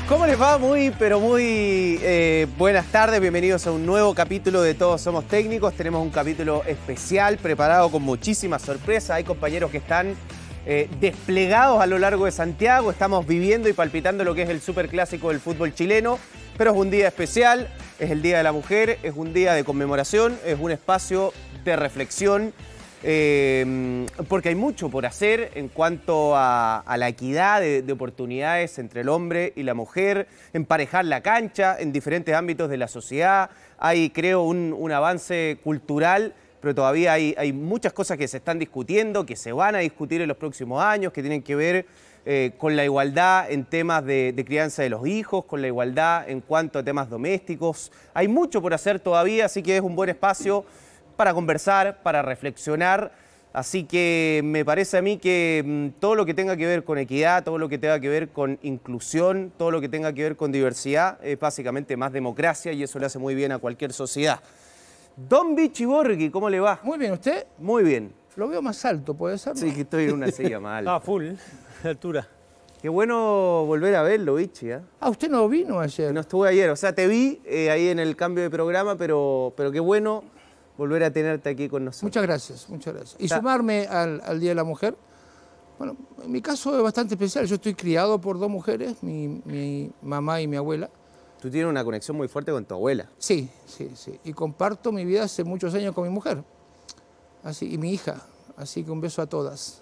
¿Cómo les va? Pero muy buenas tardes, bienvenidos a un nuevo capítulo de Todos Somos Técnicos. Tenemos un capítulo especial preparado con muchísimas sorpresas. Hay compañeros que están desplegados a lo largo de Santiago. Estamos viviendo y palpitando lo que es el superclásico del fútbol chileno. Pero es un día especial, es el Día de la Mujer, es un día de conmemoración, es un espacio de reflexión. Porque hay mucho por hacer en cuanto a la equidad de oportunidades entre el hombre y la mujer, emparejar la cancha en diferentes ámbitos de la sociedad. Hay, creo, un avance cultural, pero todavía hay muchas cosas que se están discutiendo, que se van a discutir en los próximos años, que tienen que ver con la igualdad en temas de crianza de los hijos, con la igualdad en cuanto a temas domésticos. Hay mucho por hacer todavía, así que es un buen espacio para conversar, para reflexionar, así que me parece a mí que todo lo que tenga que ver con equidad, todo lo que tenga que ver con inclusión, todo lo que tenga que ver con diversidad, es básicamente más democracia y eso le hace muy bien a cualquier sociedad. Don Vichy Borghi, ¿cómo le va? Muy bien, ¿usted? Muy bien. Lo veo más alto, ¿puede ser? Sí, que estoy en una silla mal. Ah, full, de altura. Qué bueno volver a verlo, Vichy, ¿eh? Ah, usted no vino ayer. No estuve ayer, o sea, te vi ahí en el cambio de programa, pero qué bueno volver a tenerte aquí con nosotros. Muchas gracias, muchas gracias. Y sumarme al Día de la Mujer. Bueno, en mi caso es bastante especial. Yo estoy criado por dos mujeres, mi mamá y mi abuela. Tú tienes una conexión muy fuerte con tu abuela. Sí, sí, sí. Y comparto mi vida hace muchos años con mi mujer. Así, y mi hija. Así que un beso a todas.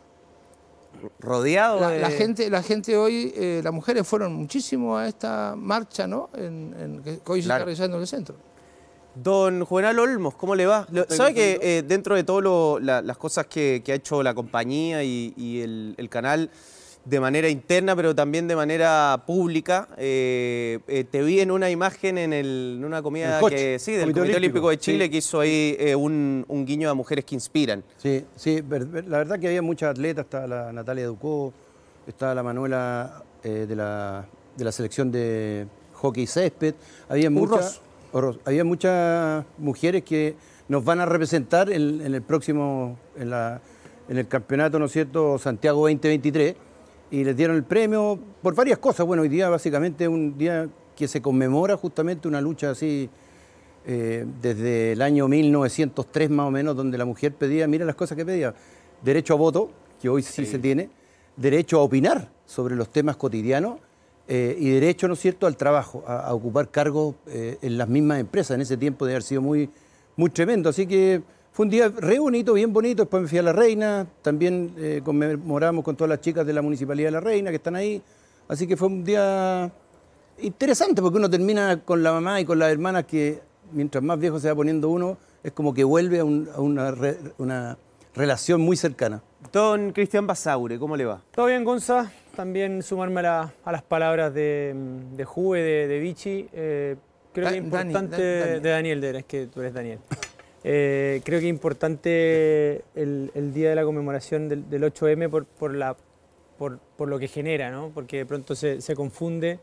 Rodeado de... La gente hoy, las mujeres fueron muchísimo a esta marcha, ¿no? Que hoy se está realizando en el centro. Don Juvenal Olmos, ¿cómo le va? ¿Sabe que dentro de todas las cosas que ha hecho la compañía y el canal de manera interna, pero también de manera pública, te vi en una imagen en una comida que sí, del Comité Olímpico de Chile, que hizo ahí un guiño a mujeres que inspiran? Sí, sí, la verdad que había muchas atletas, estaba la Natalia Ducó, estaba la Manuela de la selección de hockey césped, había muchas mujeres que nos van a representar en el próximo, en el campeonato, ¿no es cierto?, Santiago 2023, y les dieron el premio por varias cosas. Bueno, hoy día básicamente es un día que se conmemora justamente una lucha así desde el año 1903 más o menos, donde la mujer pedía, mira las cosas que pedía: derecho a voto, que hoy sí se tiene, derecho a opinar sobre los temas cotidianos, y derecho, ¿no es cierto?, al trabajo, a ocupar cargos en las mismas empresas. En ese tiempo debe haber sido muy, muy tremendo. Así que fue un día re bonito, bien bonito. Después me fui a La Reina, también conmemoramos con todas las chicas de la Municipalidad de La Reina que están ahí. Así que fue un día interesante, porque uno termina con la mamá y con las hermanas que mientras más viejo se va poniendo uno, es como que vuelve a una relación muy cercana. Don Cristian Basaure, ¿cómo le va? Todo bien, Gonza. También sumarme a las palabras de Juve, de Vichy. Creo que es importante... De Daniel, es que tú eres Daniel. Creo que es importante el día de la conmemoración del 8M por lo que genera, ¿no? Porque de pronto se confunde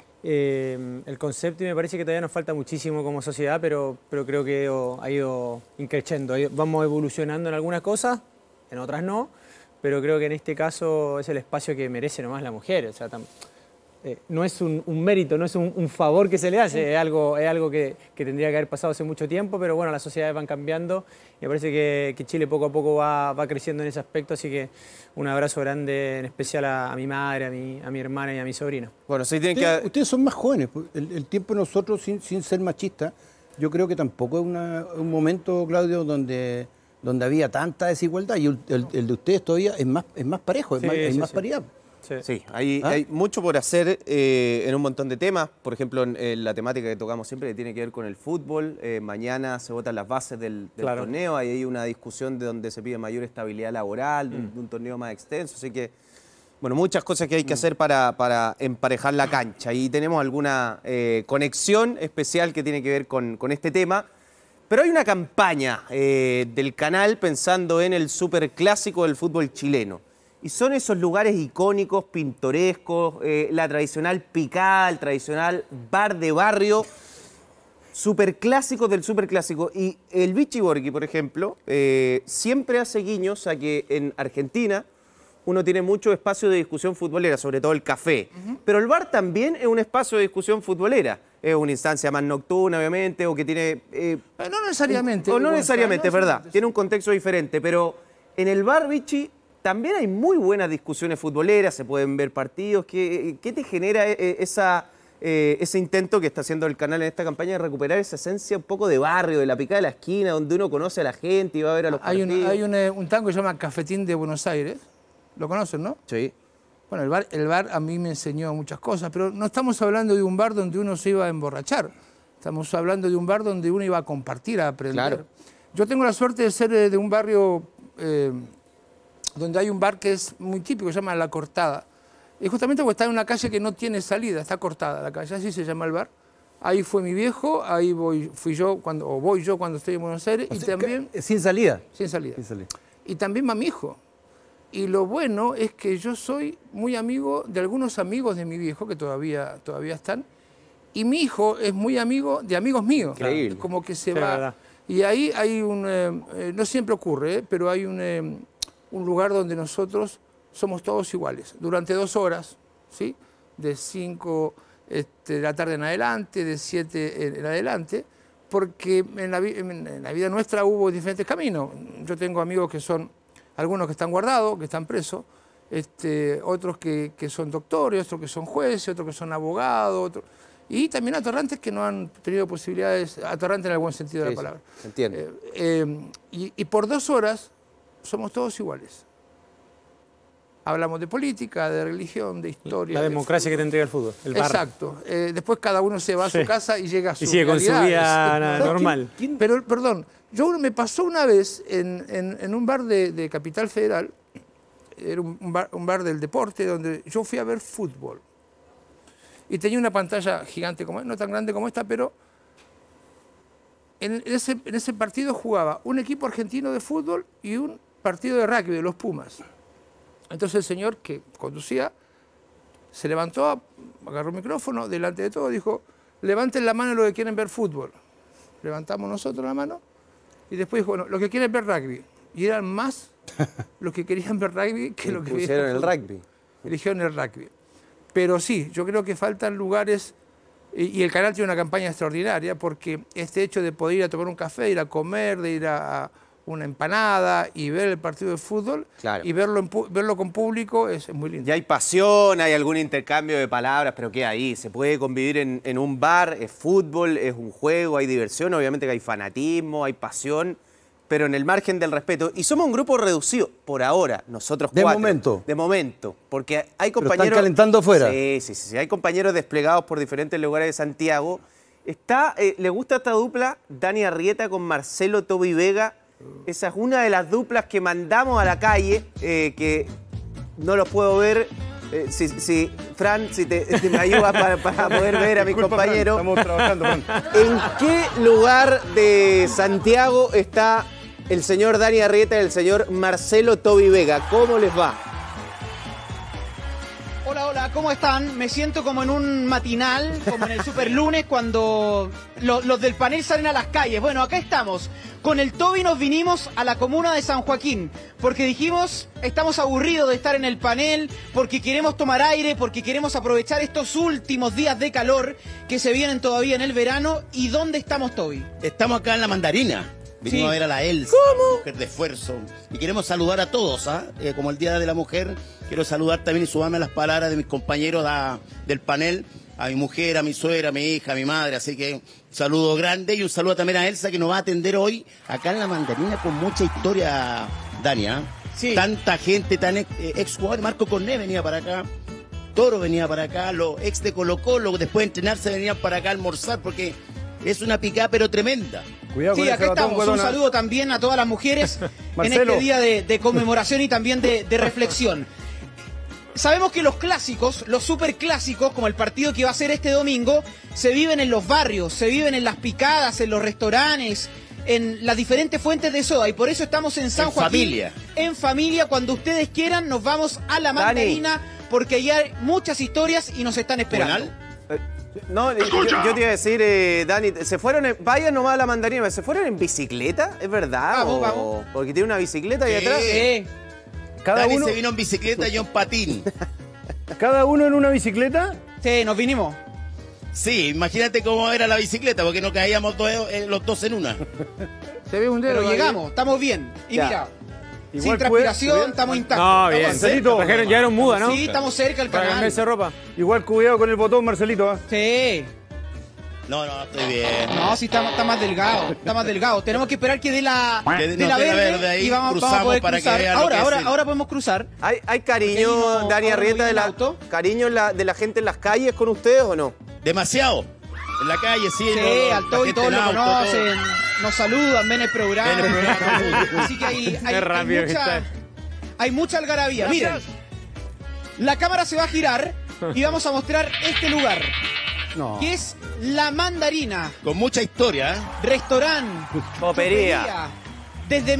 el concepto y me parece que todavía nos falta muchísimo como sociedad, pero creo que ha ido increciendo. Vamos evolucionando en algunas cosas, en otras no, pero creo que en este caso es el espacio que merece nomás la mujer. O sea, no es un mérito, no es un favor que se le hace, es algo que tendría que haber pasado hace mucho tiempo, pero bueno, las sociedades van cambiando y me parece que Chile poco a poco va creciendo en ese aspecto, así que un abrazo grande, en especial a mi madre, a mi hermana y a mi sobrina. Bueno, sí tienen que... Ustedes son más jóvenes, el tiempo de nosotros, sin ser machistas, yo creo que tampoco es un momento, Claudio, donde había tanta desigualdad, y el de ustedes todavía es más parejo, hay más paridad. Sí, hay mucho por hacer en un montón de temas. Por ejemplo, en la temática que tocamos siempre, que tiene que ver con el fútbol. Mañana se votan las bases del torneo. Ahí hay una discusión de donde se pide mayor estabilidad laboral, de un torneo más extenso. Así que, bueno, muchas cosas que hay que hacer para emparejar la cancha. Y tenemos alguna conexión especial que tiene que ver con este tema. Pero hay una campaña del canal pensando en el superclásico del fútbol chileno. Y son esos lugares icónicos, pintorescos, la tradicional picada, el tradicional bar de barrio, superclásicos del superclásico. Y el Vichy Borghi, por ejemplo, siempre hace guiños a que en Argentina uno tiene mucho espacio de discusión futbolera, sobre todo el café. Pero el bar también es un espacio de discusión futbolera. Es una instancia más nocturna, obviamente, o que tiene... no necesariamente. No necesariamente, es verdad. Tiene un contexto diferente, pero en el bar, Vichy, también hay muy buenas discusiones futboleras, se pueden ver partidos. ¿Qué te genera ese intento que está haciendo el canal en esta campaña de recuperar esa esencia un poco de barrio, de la picada de la esquina, donde uno conoce a la gente y va a ver a los partidos? Hay un tango que se llama Cafetín de Buenos Aires. ¿Lo conocen, no? Sí. Bueno, el bar a mí me enseñó muchas cosas, pero no estamos hablando de un bar donde uno se iba a emborrachar. Estamos hablando de un bar donde uno iba a compartir, a aprender. Claro. Yo tengo la suerte de ser de un barrio donde hay un bar que es muy típico, se llama La Cortada. Y justamente porque está en una calle que no tiene salida, está cortada la calle, así se llama el bar. Ahí fue mi viejo, ahí voy yo cuando estoy en Buenos Aires. Y también, ¿Sin salida? Sin salida. Sin salida. Y también va mi hijo. Y lo bueno es que yo soy muy amigo de algunos amigos de mi viejo, que todavía están, y mi hijo es muy amigo de amigos míos. Increíble. Como que se Sí, va. verdad. Y ahí hay no siempre ocurre, pero hay un lugar donde nosotros somos todos iguales. Durante 2 horas, ¿sí? De 5 de la tarde en adelante, de 7 en adelante, porque en la vida nuestra hubo diferentes caminos. Yo tengo amigos que son... Algunos que están guardados, que están presos, otros que son doctores, otros que son jueces, otros que son abogados, y también atorrantes que no han tenido posibilidades, atorrantes en el buen sentido de la palabra. Entiendo. Y por 2 horas somos todos iguales. Hablamos de política, de religión, de historia. La democracia que te entrega el fútbol, el bar. Exacto. Después cada uno se va a su casa y llega a su Y sigue con su vida normal. Pero, perdón, me pasó una vez en un bar de Capital Federal, era un bar del deporte, donde yo fui a ver fútbol. Y tenía una pantalla gigante, no tan grande como esta, pero en ese partido jugaba un equipo argentino de fútbol y un partido de rugby, de los Pumas. Entonces el señor que conducía se levantó, agarró el micrófono, delante de todo, dijo, levanten la mano los que quieren ver fútbol. Levantamos nosotros la mano y después dijo, bueno, los que quieren ver rugby. Y eran más los que querían ver rugby que los que pusieron el rugby. Eligieron el rugby. Pero sí, yo creo que faltan lugares, y el canal tiene una campaña extraordinaria, porque este hecho de poder ir a tomar un café, ir a comer, de ir a una empanada y ver el partido de fútbol, claro, y verlo con público es muy lindo. Y hay pasión, hay algún intercambio de palabras, pero ¿qué hay? Se puede convivir en un bar, es fútbol, es un juego, hay diversión, obviamente que hay fanatismo, hay pasión, pero en el margen del respeto. Y somos un grupo reducido, por ahora, nosotros 4. De momento. De momento, porque hay compañeros... Pero están calentando afuera. Sí, hay compañeros desplegados por diferentes lugares de Santiago. ¿Le gusta esta dupla? Dani Arrieta con Marcelo Toby Vega. Esa es una de las duplas que mandamos a la calle, que no los puedo ver. Fran, si me ayudas para poder ver a mis compañeros. Fran, estamos trabajando, Fran. ¿En qué lugar de Santiago está el señor Dani Arrieta y el señor Marcelo Toby Vega? ¿Cómo les va? Hola, ¿cómo están? Me siento como en un matinal, como en el Superlunes, cuando los del panel salen a las calles. Bueno, acá estamos. Con el Toby nos vinimos a la comuna de San Joaquín, porque dijimos, estamos aburridos de estar en el panel, porque queremos tomar aire, porque queremos aprovechar estos últimos días de calor que se vienen todavía en el verano. ¿Y dónde estamos, Toby? Estamos acá en La Mandarina. Vinimos a ver a la Elsa, mujer de esfuerzo. Y queremos saludar a todos, como el Día de la Mujer. Quiero saludar también y sumarme a las palabras de mis compañeros del panel, a mi mujer, a mi suegra, a mi hija, a mi madre. Así que un saludo grande y un saludo también a Elsa, que nos va a atender hoy acá en La Mandarina con mucha historia, Dania. Sí. Tanta gente, ex jugador, Marco Corné venía para acá. Toro venía para acá, los ex de Colo-Colo, después de entrenarse venían para acá a almorzar porque es una picada pero tremenda. Cuidado Sí, con acá ese batón, estamos. guatona. Un saludo también a todas las mujeres en Marcelo. este día de conmemoración y también de reflexión. Sabemos que los clásicos, los superclásicos, como el partido que va a ser este domingo, se viven en los barrios, se viven en las picadas, en los restaurantes, en las diferentes fuentes de soda. Y por eso estamos en San Joaquín. Familia. En familia. Cuando ustedes quieran, nos vamos a La Mandarina, porque allá hay muchas historias y nos están esperando. No, yo te iba a decir, Dani, vayan nomás a La Mandarina, ¿se fueron en bicicleta? ¿Es verdad? Vamos. Porque tiene una bicicleta ahí atrás. Dani se vino en bicicleta y yo en patín. ¿Cada uno en una bicicleta? Sí, nos vinimos. Sí, imagínate cómo era la bicicleta, porque no caíamos los dos en una. Se ve un dedo. Pero ahí. llegamos, estamos bien. Y Ya. mira, Igual sin transpiración, estamos intactos. No, bien. Marcelito. Trajeron, llegaron muda, ¿no? Sí, estamos cerca del Para canal. cambiarse de ropa. Igual cuidado con el botón, Marcelito. ¿Ah? Sí. No, estoy bien. No, sí, está más delgado. Está más delgado. Tenemos que esperar que dé la, Que de nos la dé la verde, verde ahí, y vamos a cruzamos poder para que cruzar. vean lo que es el- Ahora podemos cruzar. ¿Hay cariño, Pequeño, Dani ahora Arrieta, viene de el la, auto. cariño de la gente en las calles con ustedes o no? Demasiado. En la calle, sí. Sí, al todo y gente todos en lo auto, conocen. Nos saludan, ven el programa. Ven el programa. Así que hay Qué rápido que está. hay mucha algarabía. Miren, la cámara se va a girar y vamos a mostrar este lugar, No. que es La Mandarina, Con mucha historia, ¿eh? restaurante, Copería. Desde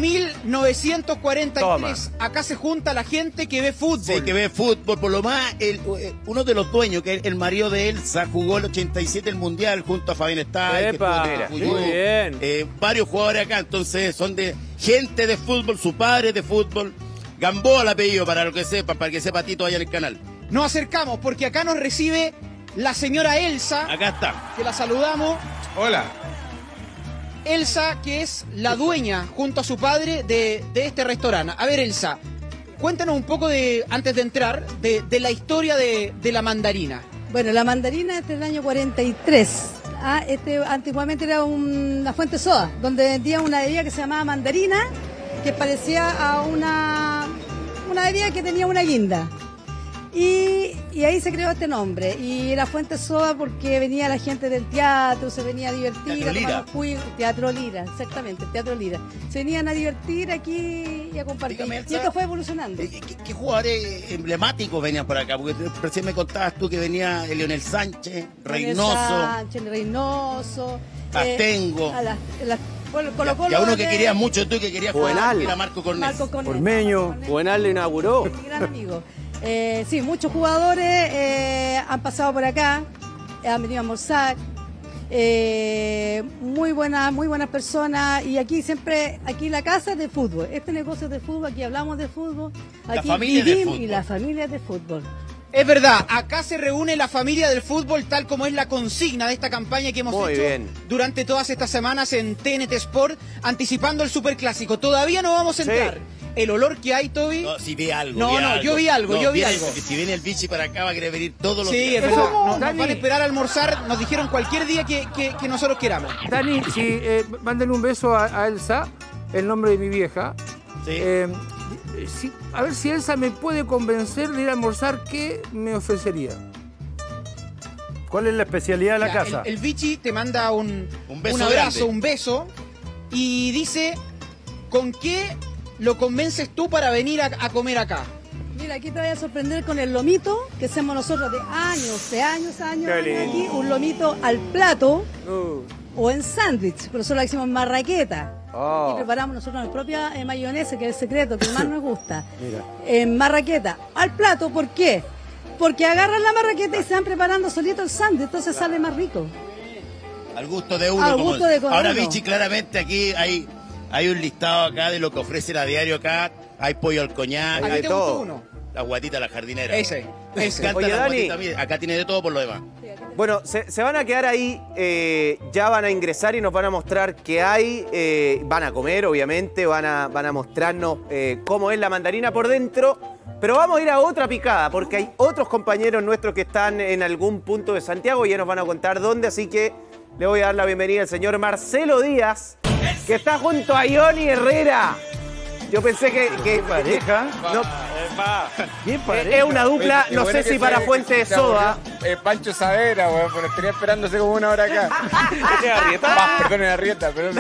1943 acá se junta la gente que ve fútbol. Sí, que ve fútbol. Por lo más, uno de los dueños, que es el marido de Elsa, jugó el 87 el Mundial junto a Fabián Stay, que Epa, estuvo en Cuyú. muy bien. Varios jugadores acá, entonces son de gente de fútbol, su padre es de fútbol. Gamboa el apellido, para lo que sepa, para que sepa Tito allá en el canal. Nos acercamos porque acá nos recibe la señora Elsa, Acá está. que la saludamos. Hola. Elsa, que es la dueña, junto a su padre, de este restaurante. A ver, Elsa, cuéntanos un poco, antes de entrar, de la historia de La Mandarina. Bueno, La Mandarina es del año 43. Antiguamente era una fuente soda, donde vendía una bebida que se llamaba Mandarina, que parecía a una bebida que tenía una guinda. Y ahí se creó este nombre. Y era fuente soda porque venía la gente del teatro, se venía a divertir. Teatro Lira. A tomar jugo. Teatro Lira, exactamente, Teatro Lira. Se venían a divertir aquí y a compartir. Dígame, Elsa, Y esto fue evolucionando. ¿Qué jugadores emblemáticos venían por acá? Porque recién me contabas tú que venía Leonel Sánchez, Reynoso, Reynoso. Astengo. Colo-Colo y a uno que de- querías mucho tú y que querías jugar, Juvenal. que era Marco Cornés. Marco Cornés. Ormeño. Juvenal lo inauguró. Mi gran amigo. Sí, muchos jugadores han pasado por acá, han venido a almorzar. Muy buenas personas. Y aquí la casa es de fútbol. Este negocio es de fútbol, aquí hablamos de fútbol. La Aquí familia de vivimos fútbol. y la familia es de fútbol. Es verdad, acá se reúne la familia del fútbol, tal como es la consigna de esta campaña que hemos Muy hecho bien. durante todas estas semanas en TNT Sport, anticipando el Superclásico. Todavía no vamos a Sí. entrar. El olor que hay, Toby. No, si vi algo. No, yo vi algo. viene- Si viene el bichi para acá va a querer venir todos los Sí, días. es verdad. ¿Cómo, Nos Dani? van a esperar a almorzar. Nos dijeron cualquier día que nosotros queramos. Dani, si, mándenle un beso a Elsa, el nombre de mi vieja. Sí. A ver si Elsa me puede convencer de ir a almorzar, ¿qué me ofrecería? ¿Cuál es la especialidad de la Ya, casa? El Vichy te manda un beso abrazo, grande. un beso, y dice, ¿con qué lo convences tú para venir a comer acá? Mira, aquí te voy a sorprender con el lomito que hacemos nosotros de años aquí. Un lomito al plato o en sándwich, pero nosotros lo hicimos en marraqueta. Oh. Y preparamos nosotros nuestra propia mayonesa, que es el secreto, que más nos gusta. Mira. En marraqueta. Al plato, ¿por qué? Porque agarran la marraqueta y se van preparando solito el sándwich, entonces sale más rico. Al gusto de uno. Al como gusto de cada Ahora, uno. Vichy, claramente aquí hay un listado acá de lo que ofrecen a diario acá. Hay pollo al coñac, ¿A de ti te todo. gustó uno? la guatita, la jardinera. Ese. Me encanta Oye, la Dani. guatita, mire, acá tiene de todo por lo demás. Bueno, se van a quedar ahí, ya van a ingresar y nos van a mostrar qué hay, van a comer obviamente, van a mostrarnos cómo es la mandarina por dentro, pero vamos a ir a otra picada porque hay otros compañeros nuestros que están en algún punto de Santiago y ya nos van a contar dónde, así que le voy a dar la bienvenida al señor Marcelo Díaz, que está junto a Johnny Herrera. Yo pensé que ¿Qué pareja? no, ¿Qué pareja? es una dupla, Qué no bueno sé que si para se- Fuente de se Soda. aburrió. Pancho Savera, weón, pero estaría esperándose como una hora acá. Perdón, en Arrieta, perdón.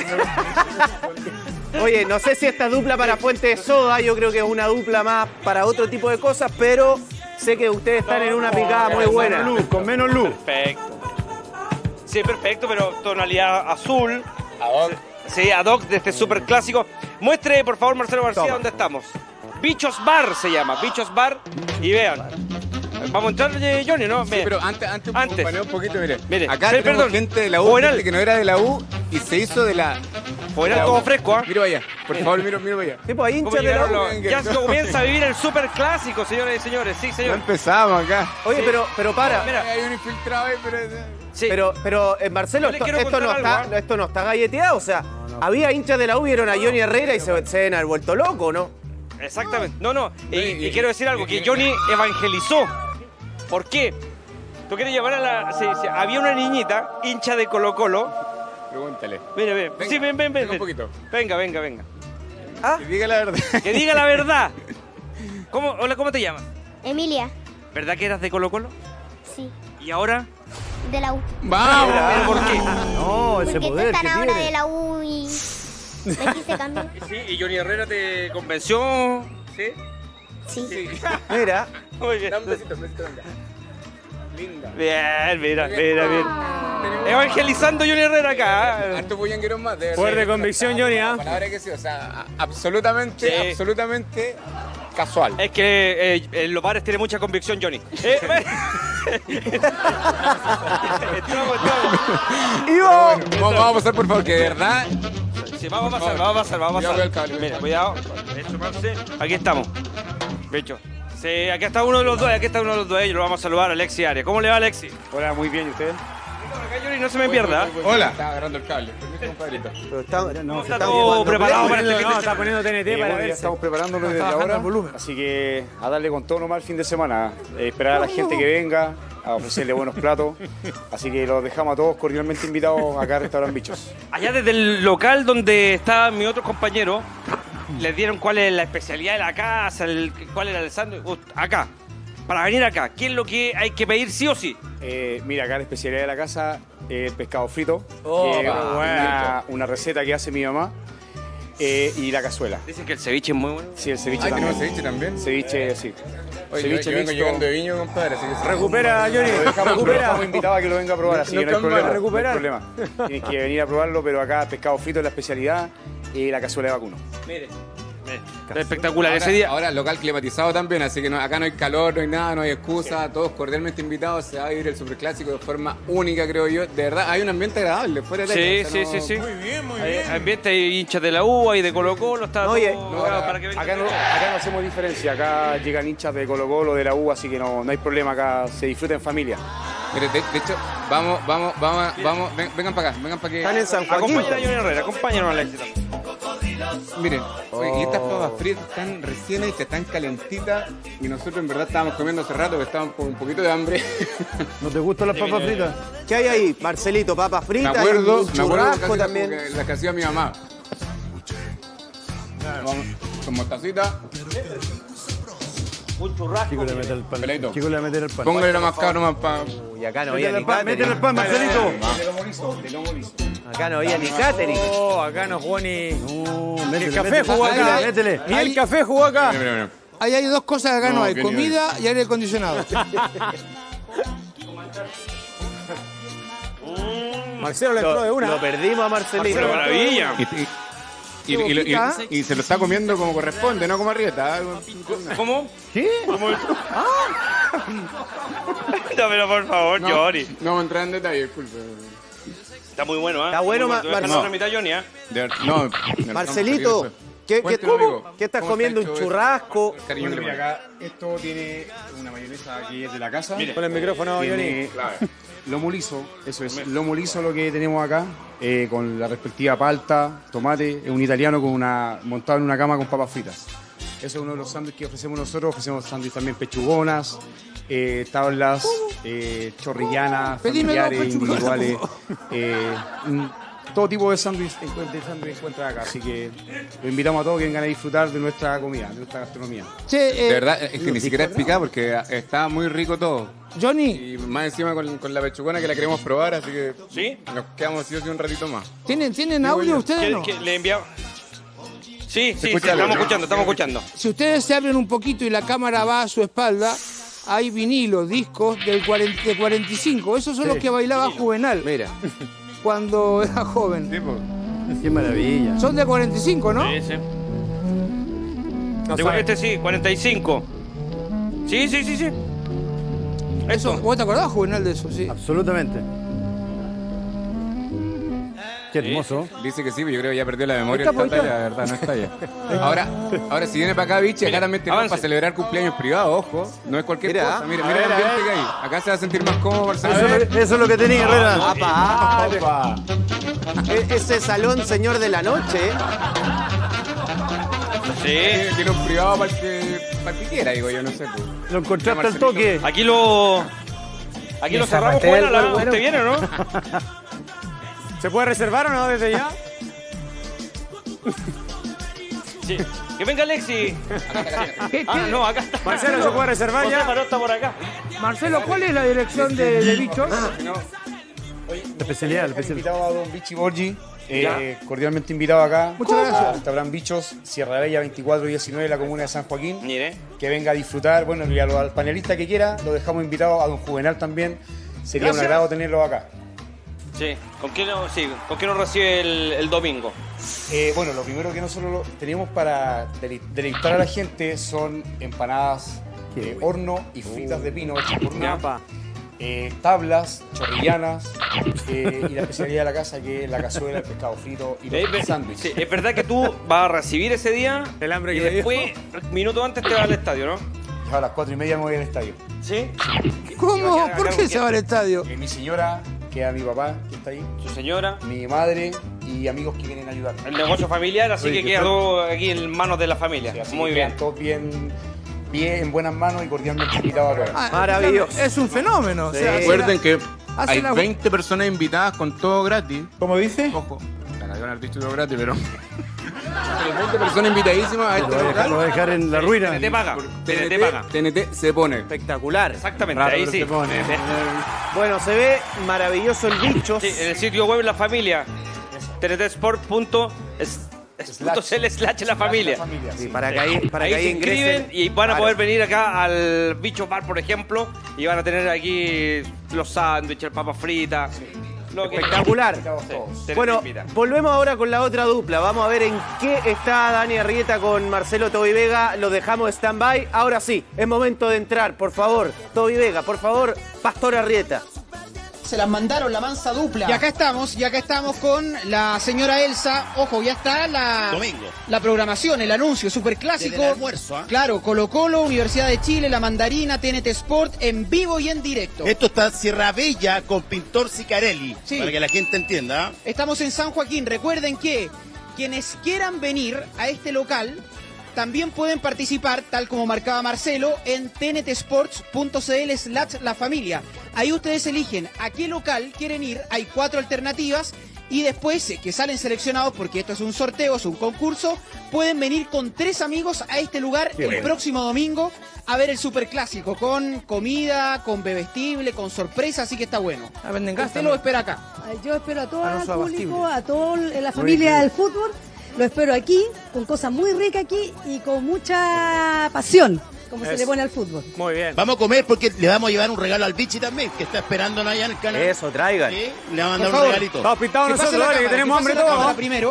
Oye, no sé si esta dupla para Fuente de Soda, yo creo que es una dupla más para otro tipo de cosas, pero sé que ustedes están en una picada muy buena. Menos luz, con menos luz. Perfecto. Sí, perfecto, pero tonalidad azul. ¿A dónde? Sí, ad hoc de este super clásico. Muestre, por favor, Marcelo García, Toma. dónde estamos. Bichos Bar se llama, Bichos Bar. Y vean. Vamos a entrar, Johnny, ¿no? Sí, Mire. pero antes. Un poquito, mire. Mire, Acá sí, tenemos perdón. gente de la U, Juvenal. gente que no era de la U y se hizo de la Joder, todo fresco, ¿ah? Mira para allá, por favor, mira para allá. Tipo, ahí hinchas de la U. Ya se comienza a vivir el superclásico, señores y señores. Sí, Ya señor. empezamos acá. Oye, pero para. Mira. Hay un infiltrado ahí, pero... Sí. Pero Marcelo, Yo le quiero esto no contar está, algo, esto no está galleteado. O sea, había hinchas de la U, vieron a Johnny Herrera y se deben haber vuelto loco, ¿no? Exactamente. No. Y quiero decir algo, que Johnny evangelizó. ¿Por qué? Tú quieres llevar a la... Sí, había una niñita, hincha de Colo-Colo. Pregúntale. Mire, ven. Venga, Sí, ven. venga un poquito. Venga. ¿Ah? Que diga la verdad. Que diga la verdad. Hola, ¿cómo te llamas? Emilia, ¿Verdad que eras de Colo-Colo? sí, ¿Y ahora? de la U. ¡Vamos! ¿Pero por qué? No, ese Porque poder estoy que tan ahora de tiene. la U y me quise cambiar. Sí, ¿y Johnny Herrera te convenció? ¿Sí? Sí. Mira, Muy bien. Da un besito, venga. Linda. Bien, mira. Evangelizando Johnny Herrera acá. Harto bullangueros más, de verdad. Fuerte convicción, Johnny, ¿ah? La palabra que sí, o sea, absolutamente casual. Es que en los bares tiene mucha convicción Johnny. Entramos. Bueno, vamos a pasar, por favor, que de verdad... Sí, vamos a pasar. Cuidado con el cable. Mira, cuidado. Eso, Marce. Aquí estamos. Pecho. Sí, aquí está uno de los dos, Yo lo vamos a saludar, Alexi Arias. ¿Cómo le va, Alexi? Hola, muy bien, ¿y usted? Acá, Johnny, no se me pierda. Hola. Está agarrando el cable. Permítame, compadrito. pero está todo preparado para este fin de No, está poniendo TNT para Bueno, ya verse. estamos preparándonos desde bajando ahora, el volumen. así que a darle con todo nomás el fin de semana, esperar a la gente que venga, a ofrecerle buenos platos, así que los dejamos a todos cordialmente invitados acá a Restaurant Bichos. Allá desde el local donde está mi otro compañero, les dieron cuál es la especialidad de la casa, cuál era el sándwich. Acá, para venir acá, ¿qué es lo que hay que pedir sí o sí? Mira, acá la especialidad de la casa es el pescado frito, Oh, que es pero una receta que hace mi mamá, y la cazuela. Dicen que el ceviche es muy bueno. Sí, el ceviche Ay, también. ¿tenemos ceviche también? Ceviche, sí. Oye, Ceviche yo vengo mixto. llegando de Viño, compadre, así que... Recupera, Johnny, Lo dejamos recupera. invitado a que lo venga a probar, así No que no hay cambia, problema. recuperar. No hay problema. Tienes que venir a probarlo, pero acá pescado frito es la especialidad y la cazuela de vacuno. Mire. Espectacular. Ese día. Ahora local climatizado también, así que acá no hay calor, no hay nada, no hay excusa, todos cordialmente invitados, se va a vivir el superclásico de forma única, creo yo. De verdad, hay un ambiente agradable, fuera de Sí, talla, o sea, sí. no- Muy bien. Ambiente hay hinchas de la U, hay de Colo-Colo, está Oye, todo No, logrado para que vengan. acá no hacemos diferencia, acá llegan hinchas de Colo-Colo, de la U, así que no hay problema, acá se disfruta en familia. Mire, de hecho, vengan para acá, vengan para que... están en San Joaquín. Acompañan a Johnny Herrera, acompáñanos a Alexis también. Miren, oye, y estas papas fritas están recién hechas, están calentitas, y nosotros en verdad estábamos comiendo hace rato, que estábamos con un poquito de hambre. ¿No te gustan las papas fritas? ¿Qué hay ahí? Marcelito, papas Me fritas, acuerdo, un churrasco casi también. como que las que hacía mi mamá. Vamos, con mostacita. Un churrasco. Chico le mete el pan. Peladito. Chico le mete el pan. Póngale la más caro nomás para... Y acá no había Métele ni el pan, catering. métele el pan, Marcelito. Acá no había ni catering. Oh, acá no jugó ni... No, El métele, café métele, jugó métele, acá. métele. Ni el café jugó acá. Mira. Ahí hay dos cosas que acá no, No, hay, qué comida y aire acondicionado. Marcelo le entró de una. Lo perdimos a Marcelito. Pero maravilla. Y se lo está comiendo como corresponde, no como arrieta. ¿Cómo? ¿Qué? No, pero por favor, Johnny. No vamos a entrar en detalle, disculpe. Está muy bueno, ¿eh? Está bueno, Te voy a dejar Mar- la mitad, Johnny, ¿eh? No, Marcelito, ¿qué estás comiendo? ¿Un churrasco? Cariño, Bueno, mira, acá esto tiene una mayonesa que es de la casa. Con el micrófono, Johnny. Tiene lomo liso, eso es lomo liso lo que tenemos acá, con la respectiva palta, tomate, es un italiano montado en una cama con papas fritas. Eso es uno de los sándwiches que ofrecemos nosotros, ofrecemos sándwiches también pechugonas, tablas, chorrillanas, Pedímelo, familiares, pechugonas, individuales, todo tipo de sándwich encuentra acá, así que los invitamos a todos que vengan a disfrutar de nuestra comida, de nuestra gastronomía. Che, De verdad, es que ni siquiera explicar porque está muy rico todo. Johnny, Y más encima con la pechugona que la queremos probar, así que ¿Sí? nos quedamos sí o sí un ratito más. ¿tienen audio ustedes o no? ¿Qué le enviamos? Sí, escucha estamos algo, ¿no? estamos escuchando. Si ustedes se abren un poquito y la cámara va a su espalda, hay vinilos, discos de 45. Esos son los que bailaba Juvenal Mira. cuando era joven. Qué maravilla. Son de 45, ¿no? Sí. Este sí, 45. Sí. Eso, ¿vos te acordás, Juvenal, de eso? Sí. Absolutamente. Qué hermoso. Dice que sí, pero yo creo que ya perdió la memoria. Ahí está, La verdad, no está ya. Ahora, si viene para acá, Vichy, acá también tenemos para celebrar cumpleaños privados, ojo. No es cualquier cosa. Mira el ambiente que hay. Acá se va a sentir más cómodo, Marcelo. Eso es lo que tenía, Herrera. ¡Apa! Ese salón, señor de la noche. Sí. Tiene un privado para el que quiera, digo yo, no sé. Pues. Lo encontraste al toque. Aquí lo cerramos, Juan. ¿Usted viene o no? ¿Se puede reservar o no desde ya? Sí. Que venga Alexi. No, acá está. Marcelo, ¿se puede reservar ya? Marcelo está por acá. Marcelo, ¿cuál es la dirección de Bichos? La especialidad. Invitado a don Vichy Borgi, cordialmente invitado acá. Muchas gracias. Restaurant Bichos, Sierra Bella 24 y 19, la comuna de San Joaquín. Mire. Que venga a disfrutar. Bueno, y al panelista que quiera, lo dejamos invitado, a don Juvenal también. Sería un agrado tenerlo acá. Sí. ¿Con qué nos recibe el domingo? Bueno, lo primero que nosotros tenemos para deleitar a la gente son empanadas de horno y fritas de pino hechas por mí. Tablas, chorrillanas y la especialidad de la casa, que es la cazuela, el pescado frito y los sándwiches. Sí, es verdad que tú vas a recibir ese día el hambre y que después, minutos antes, te vas al estadio, ¿no? Ya a las 4:30 me voy al estadio. ¿Sí? ¿Cómo? ¿Por qué se va al estadio? Mi señora, que a mi papá, que está ahí. Su señora. Mi madre y amigos que vienen a ayudar. El negocio familiar, así que queda todo aquí en manos de la familia. Sí, muy bien. Todos bien, en buenas manos y cordialmente invitados a todos. Maravilloso. Es un fenómeno. Sí. O sea, Recuerden que hay la- 20 personas invitadas con todo gratis. ¿Cómo dice? Ojo, la canción artística gratis, pero. Hay 20 personas invitadísimas a este local. Lo voy a dejar en la ruina. TNT paga. TNT paga. TNT se pone. Espectacular. Exactamente, Raro, ahí pero sí. se pone. Bueno, se ve maravilloso el bicho. Sí, en el sitio web La Familia. tntsport.cl/la familia. Sí, para que ahí Ahí se inscriben ingresen. y van a Claro. poder venir acá al Bicho Bar, por ejemplo, y van a tener aquí los sándwiches, papas fritas. Lo que- Espectacular. Sí, Bueno, invita. volvemos ahora con la otra dupla. Vamos a ver en qué está Dani Arrieta con Marcelo Toby Vega. Los dejamos stand-by. Ahora sí, es momento de entrar. Por favor, Toby Vega. Por favor, Pastor Arrieta. Se las mandaron, la mansa dupla. Y acá estamos con la señora Elsa. Ojo, ya está Domingo. la programación, el anuncio, superclásico. Desde el almuerzo, ¿ah? Claro, Colo Colo, Universidad de Chile, La Mandarina, TNT Sport, en vivo y en directo. Esto está Sierra Bella con Pintor Sicarelli, Sí. para que la gente entienda. Estamos en San Joaquín. Recuerden que quienes quieran venir a este local también pueden participar, tal como marcaba Marcelo, en tntsports.cl/la familia. Ahí ustedes eligen a qué local quieren ir. Hay 4 alternativas. Y después, que salen seleccionados, porque esto es un sorteo, es un concurso, pueden venir con 3 amigos a este lugar próximo domingo a ver el superclásico, con comida, con bebestible, con sorpresa, así que está bueno. venden gas Usted también. lo espera acá. Yo espero a todo Ah, no, el son público, abastibles. a toda la familia del fútbol. Lo espero aquí, con cosas muy ricas aquí y con mucha pasión, como se le pone al fútbol. Muy bien. Vamos a comer porque le vamos a llevar un regalo al Vichy también, que está esperándonos allá en el canal. Eso, traigan. Sí, le vamos a mandar Por un favor. regalito. Estamos pintados Que pase nosotros, la dale, que cámara, tenemos que hambre pase la cámara todos. primero.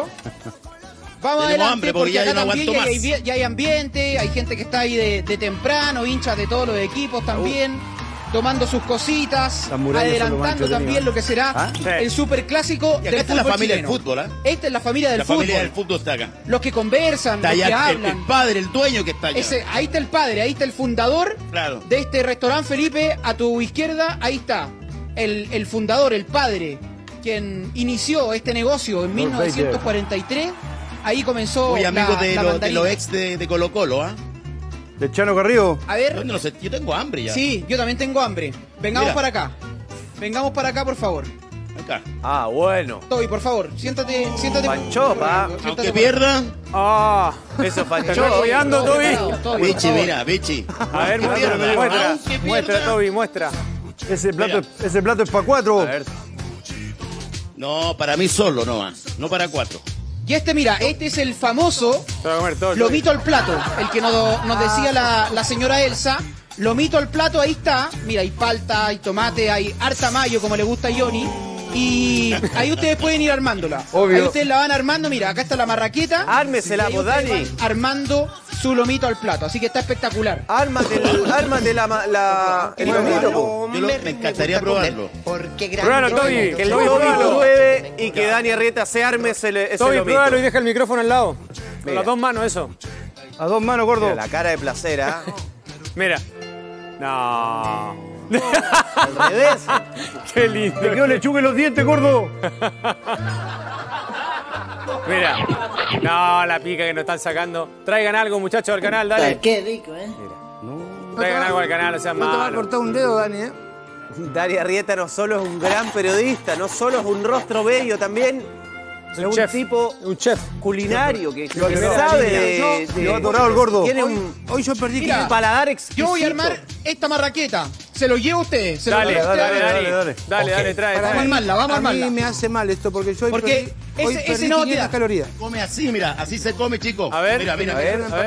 Vamos Tenemos adelante, hambre, porque porque ya acá yo no también aguanto ya hay ambiente, hay gente que está ahí de temprano, hinchas de todos los equipos también, tomando sus cositas, Las murallas son lo más adelantando entretenido. también lo que será Sí. el superclásico Y acá del está la fútbol familia chileno. del fútbol, ¿ah? Esta es la familia del La fútbol. familia del fútbol está acá. Los que conversan, Está los que allá hablan. el padre, el dueño que está allá. Ahí está el padre, ahí está el fundador Claro. de este restaurante, Felipe. A tu izquierda, ahí está el fundador, el padre, quien inició este negocio en 1943. Ahí comenzó Muy amigo la de mandarina. los ex de Colo Colo, ¿ah? De Chano Carrillo. A ver, Yo no sé, yo tengo hambre ya. sí, yo también tengo hambre. Vengamos Mira. para acá. Vengamos para acá, por favor. Acá. Ah, bueno. Toby, por favor, siéntate. Panchopa. Siéntate Aunque por- pierdan, Ah, Eso, te Fancho. estoy apoyando, Toby. Toby, por Vichy, favor. mira, Vichy. A ver, muestra, pierda, muestra. aunque Muestra, pierda. Toby, muestra. Ese plato es para 4. A ver. No, para mí solo nomás, no para 4. Y mira, este es el famoso Se va a comer todo el lomito al plato, el que nos decía la señora Elsa. Lomito al plato, ahí está. Mira, hay palta, hay tomate, hay harta mayo, como le gusta a Johnny. Y ahí ustedes pueden ir armándola. Obvio. Ahí ustedes la van armando. Mira, acá está la marraqueta. Ármesela, Y ahí pues, ustedes Dani. van armando su lomito al plato. Así que está espectacular. Ármate el lomito, po. Me encantaría probarlo. Pruébalo, Toby. Que el Toby lo pruebe y que Dani Arrieta se arme ese Toby, lomito. pruébalo y deja el micrófono al lado. Con Mira. las dos manos, eso. A dos manos, gordo. Mira, la cara de placer, ¿ah? Mira. No. Al revés. Qué lindo. Te quedó lechuga en los dientes, gordo. Mira. No, la pica que nos están sacando. Traigan algo, muchachos, al canal, dale. Qué rico, ¿eh? Traigan algo al canal, o sea, No te va a malo. cortar un dedo, Dani, ¿eh? Dani Arrieta no solo es un gran periodista, no solo es un rostro bello, también es un chef. tipo Un chef. culinario que Lo adorado. sabe Lo ha adorado el gordo. Tiene Hoy yo perdí Mira, un paladar exquisito. Yo voy a armar esta marraqueta. Se lo llevo a ustedes. Se lo Dale, llevo a dale, ustedes. dale, dale, dale, trae. Vamos a armarla, vamos a armarla. mí me hace mal esto porque yo hoy Porque perdí, hoy ese perdí no va a 500 quedar. calorías. Come así, mira, así se come, chicos. A ver, mira, mira, a ver, mira. a ver.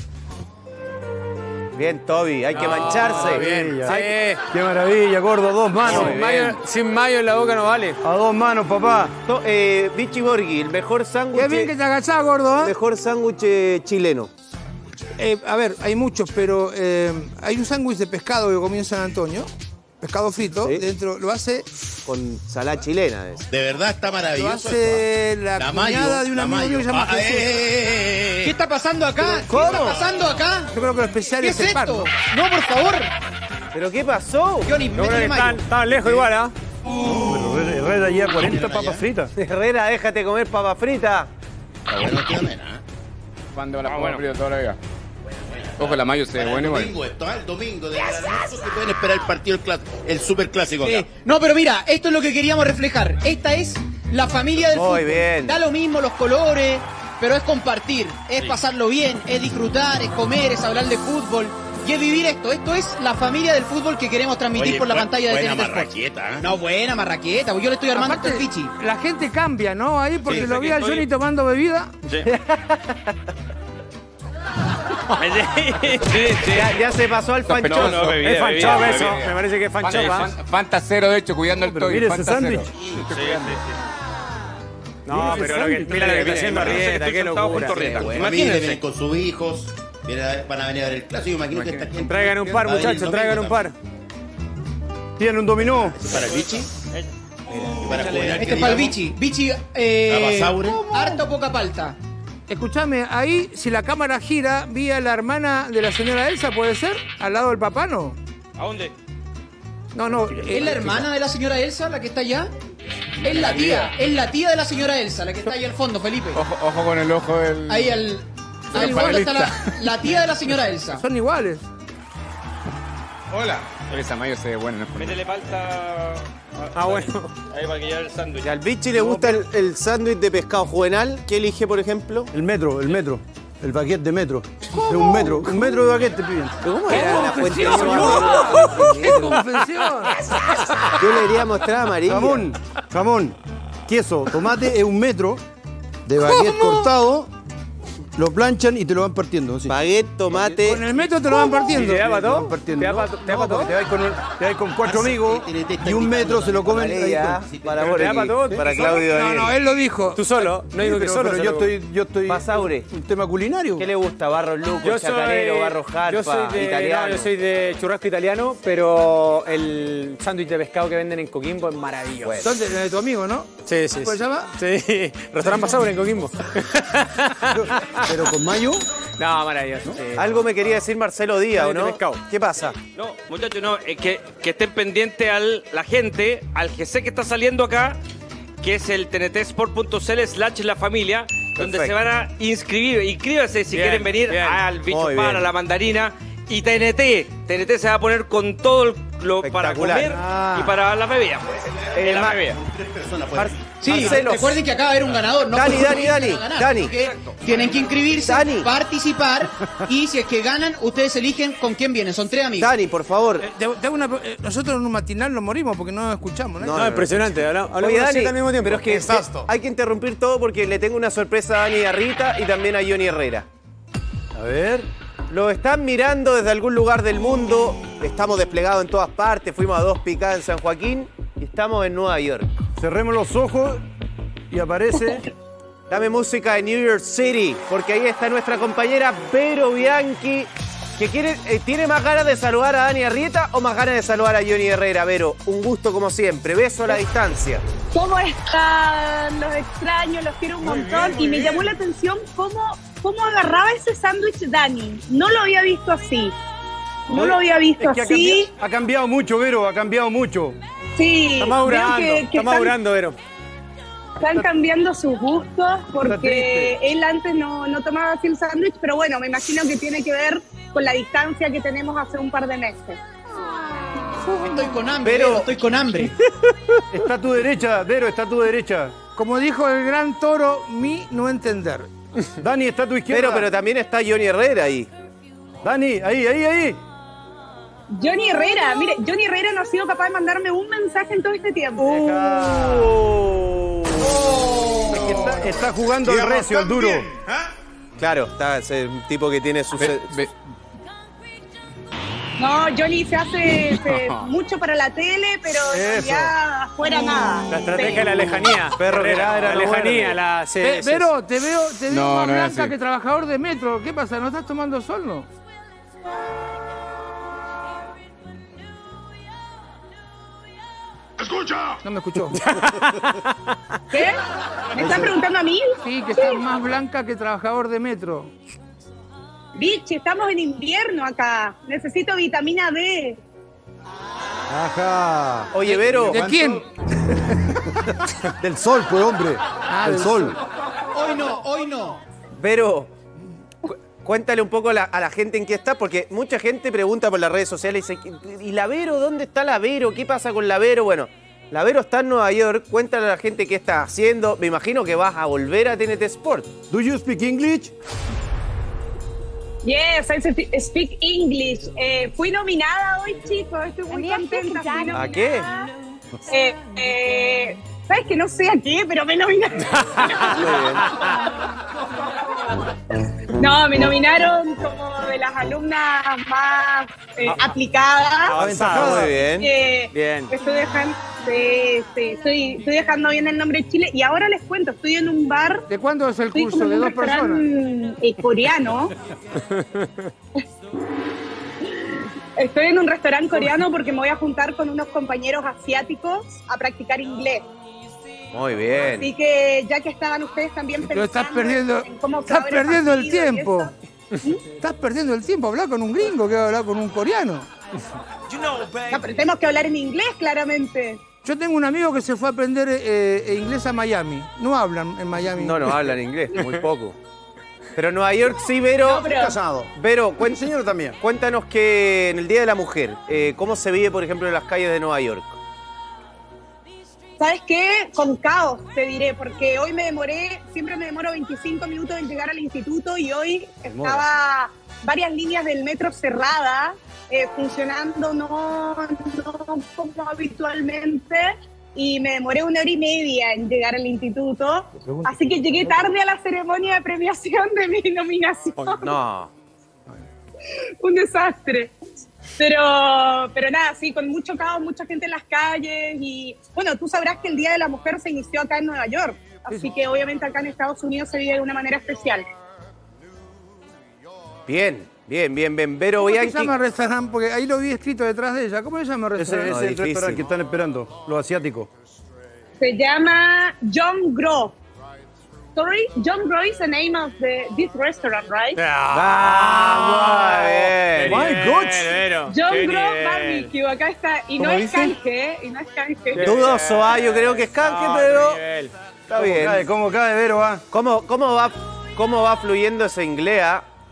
Bien, Toby, hay que mancharse. Bien, Hay- sí. Qué maravilla, gordo. A dos manos. Sin mayo en la boca no vale. A dos manos, papá. Vichy Borghi, el mejor Qué bien que sándwich, te agachás, gordo, ¿eh? mejor sándwich chileno. A ver, hay muchos, pero hay un sándwich de pescado que comí en San Antonio. Pescado frito. Sí. Dentro lo hace Con salada chilena. De verdad está Lo maravilloso. hace la Mayo, cuñada de un la amigo Mayo. mío que se llama Ah, Jesús. ¿Qué está pasando acá? ¿Cómo? ¿Qué está pasando acá? Yo creo que lo especial ¿Qué es es el pan, esto? ¿no? No, por favor. ¿Pero qué pasó? Johnny, Lo bueno métele que mayo. están lejos igual, ¿ah? Herrera ya 40 papas fritas. Herrera, déjate comer papa frita. Está bueno, quédame, ¿ah? Fan de las papas fritas toda la vida. Ojo, la mayo se ve Para bueno el igual. domingo esto, el domingo de almuerzo que pueden esperar el partido, el superclásico acá. No, pero mira, esto es lo que queríamos reflejar. Esta es la familia del Muy fútbol. bien. Da lo mismo los colores, pero es compartir, es pasarlo bien, es disfrutar, es comer, es hablar de fútbol y es vivir esto. Esto es la familia del fútbol que queremos transmitir Oye, por la buena pantalla de TNT Sports. marraqueta, ¿eh? No, buena marraqueta, pues yo le estoy armando Aparte, el Pichi. la gente cambia, ¿no? Ahí porque Sí, lo vi que a estoy- Johnny tomando bebida. Sí. Sí, sí. Ya se pasó al Sospechoso. fanchón. No, Es fanchop eso. Me parece que es fanchop, Sí, ¿ah? Fanta cero, de hecho, cuidando el Pero Toby. mire ese Fanta cero. sándwich. No, pero lo que, mira lo que está haciendo Arrieta, qué locura. Familia, vienen con sus hijos, van a venir a ver el clásico. Imagino que esta gente. Traigan un par, va a venir muchachos, el traigan domingo un par. Tiene un dominó. también. ¿Para el Vichy? Y para Juvenal, Este que es para el digamos, Bichi. Bichi, Basaure. harta o poca palta. Escúchame, ahí si la cámara gira, vi a la hermana de la señora Elsa, ¿puede ser? ¿Al lado del papá, no? ¿A dónde? No, no. ¿Es la hermana de la señora Elsa la que está allá? Es la tía de la señora Elsa, la que está ahí al fondo, Felipe. Ojo con el ojo del... Ahí al fondo está la tía de la señora Elsa. Son iguales. Hola. Esa mayo se ve buena, ¿no? Métele palta. Ah, bueno. Ahí para que lleve el sándwich. Y al Vichy le gusta el sándwich de pescado juvenal. ¿Qué elige, por ejemplo? El metro. El baguette de metro. De un metro de baguette te piden. ¿Cómo era la fuente? ¡Qué confesión! Yo le quería mostrar amarillo. Jamón, queso, tomate es un metro de baguette cortado. Lo planchan y te lo van partiendo. Así. Baguette, tomate. Con el metro te lo van partiendo. ¿Y te da para Te lo todo? van partiendo. ¿Te da para No, porque te vas con 4 amigos y un metro se lo comen. ahí Amarilla, con- para ¿Pero te da para todo? para Claudio No, Daniel. no, él lo dijo. Tú solo. No digo que Pero, solo. pero se yo lo- estoy Basaure. un tema culinario. ¿Qué le gusta? Barro luco, Yo soy, chacarero, barro yo jarpa, soy de, italiano. no, yo soy de churrasco italiano, pero el sándwich de pescado que venden en Coquimbo es maravilloso. ¿Dónde? ¿De tu amigo, no? Sí, sí. ¿Cómo se llama? Sí, restaurante Basaure en Coquimbo. Pero con mayo. No, maravilloso. Sí. Algo me quería decir Marcelo Díaz, ¿o Sándwich de no? pescado. ¿Qué pasa? No, muchachos, no, que estén pendientes la gente, al GC que está saliendo acá, que es el tntsport.cl/la familia, donde Perfecto. se van a inscribir. Inscríbanse si Bien, quieren venir bien. al Bicho Muy Para, bien. la Mandarina. Y TNT se va a poner con todo lo para Espectacular. comer y para la bebida. La bebida. 3 personas pueden. Sí, Marcelo. recuerden que acaba de haber un ganador. No Dani, por Dani, favor, Dani, van a ganar, Dani. porque tienen que inscribirse, Dani. participar y si es que ganan, ustedes eligen con quién vienen. Son 3 amigos. Dani, por favor. Nosotros en un matinal nos morimos porque no escuchamos, ¿no? No, impresionante. Hablamos Oye, Dani, al mismo tiempo. pero es que hay que interrumpir todo porque le tengo una sorpresa a Dani Arrieta y también a Johnny Herrera. A ver. Lo están mirando desde algún lugar del mundo. Estamos desplegados en todas partes. Fuimos a 2 picadas en San Joaquín y estamos en Nueva York. Cerremos los ojos y aparece Dame música de New York City, porque ahí está nuestra compañera Vero Bianchi, que tiene más ganas de saludar a Dani Arrieta o más ganas de saludar a Johnny Herrera. Vero, un gusto como siempre. Beso a la distancia. ¿Cómo están? Los extraño, los quiero un montón. Y me llamó la atención cómo agarraba ese sándwich Dani. No lo había visto así. No lo había visto así. Ha cambiado mucho, Vero, ha cambiado mucho. Sí. Está madurando, Vero. Están cambiando sus gustos porque él antes no tomaba así el sándwich, pero bueno, me imagino que tiene que ver con la distancia que tenemos hace un par de meses. Estoy con hambre, Vero, estoy con hambre. Está a tu derecha, Vero, está a tu derecha. Como dijo el gran toro, mi no entender. Dani, está a tu izquierda. Pero también está Johnny Herrera ahí. Dani, ahí. Johnny Herrera, mire, Johnny Herrera no ha sido capaz de mandarme un mensaje en todo este tiempo. Está jugando el recio, el duro. Claro, es un tipo que tiene su... No, Johnny se hace mucho para la tele, pero ya afuera nada. La estrategia de la lejanía. Perro que era la lejanía. Pero te veo No, más no es blanca así. que trabajador de metro. ¿Qué pasa? ¿No estás tomando sol, no? ¡Escucha! No me escuchó. ¿Qué? ¿Me estás preguntando a mí? Sí, que estás más blanca que trabajador de metro. Bichi, estamos en invierno acá. Necesito vitamina D. Ajá. Oye, Vero. ¿De quién? Del sol, pues, hombre. Del sol. Hoy no. Vero, cuéntale un poco a la gente en qué está, porque mucha gente pregunta por las redes sociales y dice, ¿y la Vero? ¿Dónde está la Vero? ¿Qué pasa con la Vero? Bueno, la Vero está en Nueva York. Cuéntale a la gente qué está haciendo. Me imagino que vas a volver a TNT Sport. Do you speak English? Yes, I speak English. Fui nominada hoy, chicos. Estoy muy contenta. ¿A qué? ¿Sabes que no sé a qué? Pero me nominaron. No, me nominaron como de las alumnas más aplicadas. Avanzado, muy bien. Bien. Estoy dejando bien el nombre de Chile. Y ahora les cuento, estoy en un bar. ¿De cuándo es el curso? ¿De 2 personas? Coreano. Estoy en un restaurante coreano porque me voy a juntar con unos compañeros asiáticos a practicar inglés. Muy bien. Así que ya que estaban ustedes también pensando. Pero estás perdiendo el tiempo. Estás perdiendo el tiempo. Hablar con un gringo que va a hablar con un coreano. No, pero tenemos que hablar en inglés, claramente. Yo tengo un amigo que se fue a aprender inglés a Miami. No hablan en Miami. No hablan inglés, muy poco. Pero en Nueva York sí, Vero. No, pero... Casado. Vero, Señor también. Cuéntanos que en el Día de la Mujer, ¿cómo se vive, por ejemplo, en las calles de Nueva York? ¿Sabes qué? Con caos, te diré, porque hoy siempre me demoro 25 minutos en llegar al instituto y hoy estaba varias líneas del metro cerradas, funcionando no como habitualmente, y me demoré 1 hora y media en llegar al instituto, así que llegué tarde a la ceremonia de premiación de mi nominación. No. Un desastre. Pero nada, sí, con mucho caos, mucha gente en las calles y bueno, tú sabrás que el Día de la Mujer se inició acá en Nueva York, así que obviamente acá en Estados Unidos se vive de una manera especial. Bien. Vero Bianchi. ¿Cómo se llama el restaurante? Porque ahí lo vi escrito detrás de ella. ¿Cómo se llama el restaurante? Ese es el restaurante que están esperando, los asiáticos. Se llama John Grove. Sorry, John Grove is the name of this restaurant, right? ¡Vamos! My God. John Grove Barbecue, acá está. Y no es canje, Y no es canje. Dudoso, yo creo que es canje, pero está bien. ¿Cómo cae, Vero? ¿Cómo va fluyendo ese inglés?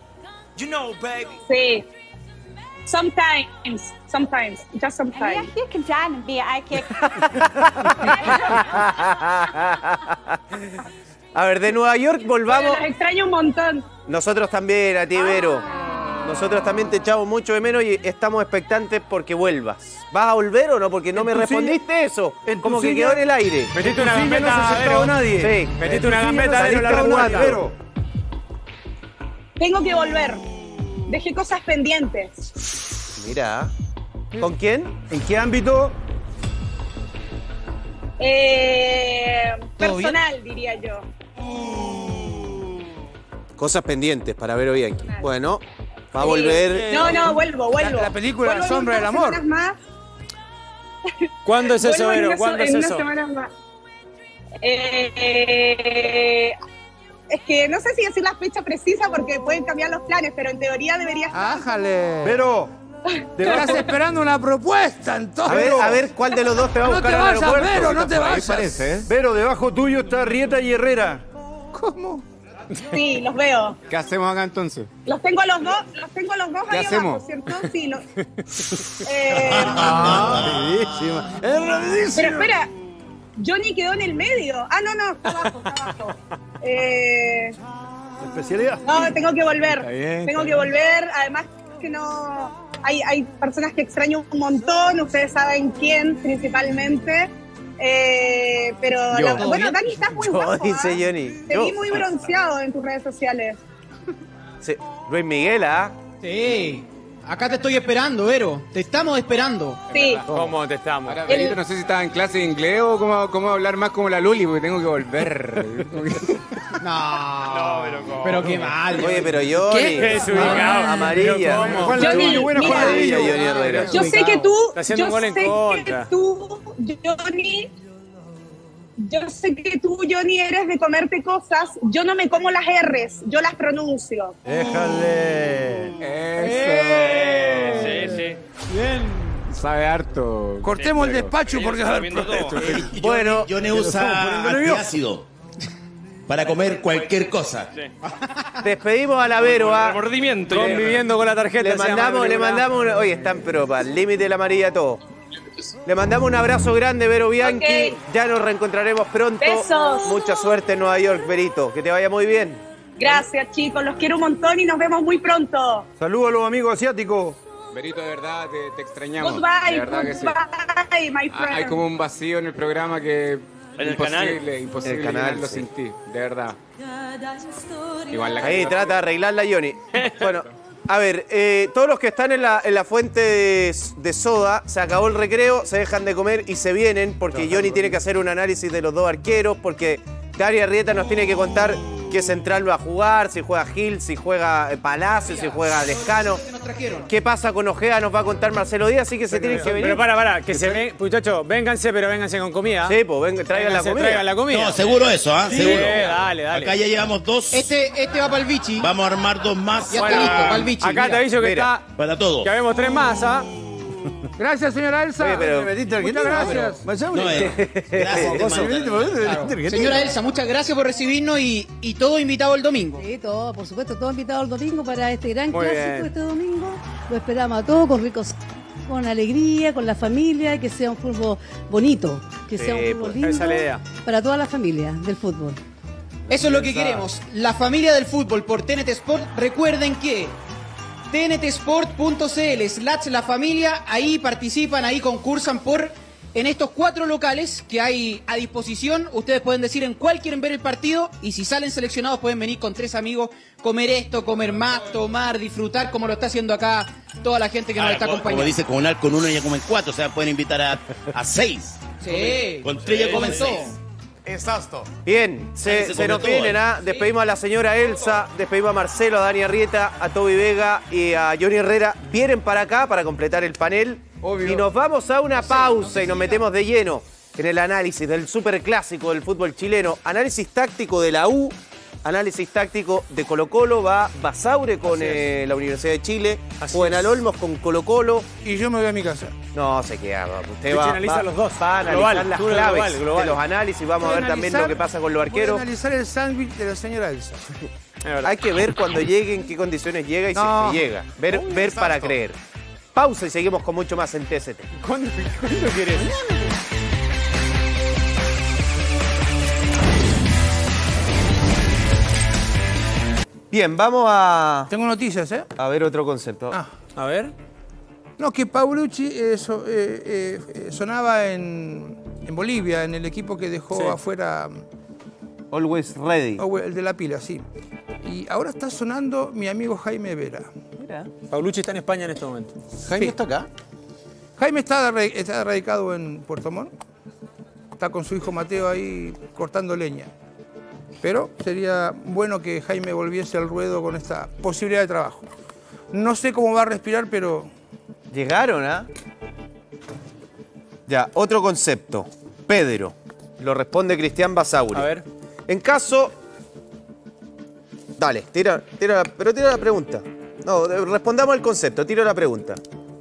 Sí. Sometimes, just sometimes. A ver, de Nueva York volvamos. Bueno, los extraño un montón. Nosotros también, a ti, Vero. Nosotros también te echamos mucho de menos y estamos expectantes porque vuelvas. ¿Vas a volver o no? Porque no me respondiste eso. Como que quedó en el aire. Metiste una gambeta, no se ha acercado nadie. Sí. Metiste una gambeta, Vero, la remata. Vero. Tengo que volver. Dejé cosas pendientes. Mira. ¿Con quién? ¿En qué ámbito? Personal, diría yo. Cosas pendientes para Vero Bianchi. Bueno, va a volver. No, vuelvo. La película Vuelvo La sombra del amor. semanas más. ¿Cuándo es eso, Vero? ¿Cuándo es en eso? unas semanas más. Es que no sé si decir la fecha precisa porque pueden cambiar los planes, pero en teoría debería estar. ¡Ájale! Pero, Estás esperando una propuesta, entonces. A ver cuál de los dos te va a No buscar te al vayas, aeropuerto. Vero, no te Por ahí vayas. parece, ¿eh? Vero, debajo tuyo está Rieta y Herrera. ¿Cómo? Sí, los veo. ¿Qué hacemos acá entonces? Los tengo a los dos ¿Qué ahí hacemos? abajo, ¿cierto? Sí, Rapidísima. Es rapidísima. Pero espera, Johnny quedó en el medio. Ah, no, está abajo. Especialidad. No, tengo que volver. Está bien, Tengo está que volver. Además que no... Hay personas que extraño un montón. Ustedes saben quién principalmente. Pero bueno, Dani, estás muy guapo. Dice ¿ah? Johnny. Te vi muy bronceado en tus redes sociales. Sí. Luis Miguel, ¿ah? Sí. Acá te estoy esperando, Vero. Te estamos esperando. Sí. ¿Cómo te estamos? Ahora, Verito, no sé si estaba en clase de inglés o cómo hablar más como la Luli, porque tengo que volver. No, pero qué mal. Oye, pero Johnny. ¿Qué? Desubicado. Amarilla. Pero ¿cómo? Juan Johnny, Ladrillo, buena mira. Juan Ladrillo. Amarilla, Johnny Herrera. Yo sé que tú... Está haciendo un gol en contra. Yo sé que tú, Johnny, eres de comerte cosas. Yo no me como las R's, yo las pronuncio. Déjale. Eso. Sí, sí. Sabe harto. Cortemos el Pero despacho ellos porque... están viendo todo. Bueno, Johnny usa antiácido para comer cualquier cosa. despedimos a la Vero, ¿ah? Remordimiento. Conviviendo con la tarjeta. Le mandamos oye, están pero para el límite de la amarilla todo. Le mandamos un abrazo grande, Vero Bianchi. Ok. Ya nos reencontraremos pronto. Besos. Mucha suerte en Nueva York, Verito. Que te vaya muy bien. Gracias, chicos, los quiero un montón y nos vemos muy pronto. Saludos a los amigos asiáticos. Verito, de verdad, te extrañamos. De Goodbye, verdad que sí. goodbye, my friend. Hay como un vacío en el programa que En el canal. imposible El canal, llenarlo sí. sin ti, de verdad. Igual la Ahí gente- trata de arreglarla, Johnny. Bueno, a ver, todos los que están en la fuente de soda, se acabó el recreo, se dejan de comer y se vienen porque Johnny tiene que hacer un análisis de los dos arqueros, porque Dani Arrieta nos tiene que contar qué central va a jugar, si juega Gil, si juega Palacio, si juega Lescano. ¿Qué pasa con Ojeda? Nos va a contar Marcelo Díaz, así que se tienen que venir. Pero para, que se ven, muchachos, vénganse, pero vénganse con comida. Sí, pues venga, traigan la Vénganse, comida. Traigan la comida. No, seguro eso, ¿ah? Sí, Seguro. dale. Acá ya llevamos dos. Este va para el bichi. Vamos a armar dos más. Ya está listo, para el bichi. Acá te aviso que mira, está. Para todos. Que habemos 3 más, ¿ah? Gracias, señora Elsa. Oye, pero- Muchas gracias. No, gracias, hermano. Señora Elsa, muchas gracias por recibirnos y todo invitado el domingo. Sí, todo, por supuesto, todo invitado el domingo para este gran Muy clásico bien. este domingo. Lo esperamos a todos con ricos, con alegría, con la familia, que sea un fútbol bonito, que Sí, sea un fútbol pues, lindo esa es la idea. para toda la familia del fútbol. Eso es lo que queremos. La familia del fútbol por TNT Sport. Recuerden que tntsport.cl/la familia, ahí participan, ahí concursan en estos 4 locales que hay a disposición. Ustedes pueden decir en cuál quieren ver el partido y si salen seleccionados pueden venir con 3 amigos, comer esto, comer más, tomar, disfrutar, como lo está haciendo acá toda la gente que nos está Como acompañando. dice, con uno ya comen 4, o sea, pueden invitar a 6. Sí. Con 3 ya comen 6. Exacto. Bien, se come nos todo, vienen, ¿ah? Despedimos a la señora Elsa, despedimos a Marcelo, a Dani Arrieta, a Toby Vega y a Johnny Herrera. Vienen para acá para completar el panel. Obvio. Y nos vamos a una pausa y nos metemos de lleno en el análisis del superclásico del fútbol chileno. Análisis táctico de la U, análisis táctico de Colo-Colo. Va Basaure con la Universidad de Chile, Juvenal Olmos con Colo-Colo. Y yo me voy a mi casa. No se queda, usted Vichy va, analiza los dos. va a analizar Global, las tú claves global. de los análisis. Vamos a Voy ver también analizar- lo que pasa con los Voy a arqueros. analizar el sándwich de la señora Elsa. Hay que ver cuando llegue, en qué condiciones llega y si No. es que llega. Ver para creer. Pausa y seguimos con mucho más en TST. ¿Cuándo quieres? Bien, vamos a Tengo noticias, ¿eh? ver otro concepto. A ver. No, que Paulucci sonaba en Bolivia, en el equipo que dejó Sí. afuera Always ready. el de la pila, sí. Y ahora está sonando mi amigo Jaime Vera. Mira. Paulucci está en España en este momento. Jaime Sí. está acá. Jaime está radicado en Puerto Montt. Está con su hijo Mateo ahí cortando leña. Pero sería bueno que Jaime volviese al ruedo con esta posibilidad de trabajo. No sé cómo va a respirar, pero... Llegaron, ¿ah? Ya, otro concepto. Pedro. Lo responde Cristian Basauri. A ver. En caso... Dale, tira la pregunta. No, respondamos el concepto, tiro la pregunta.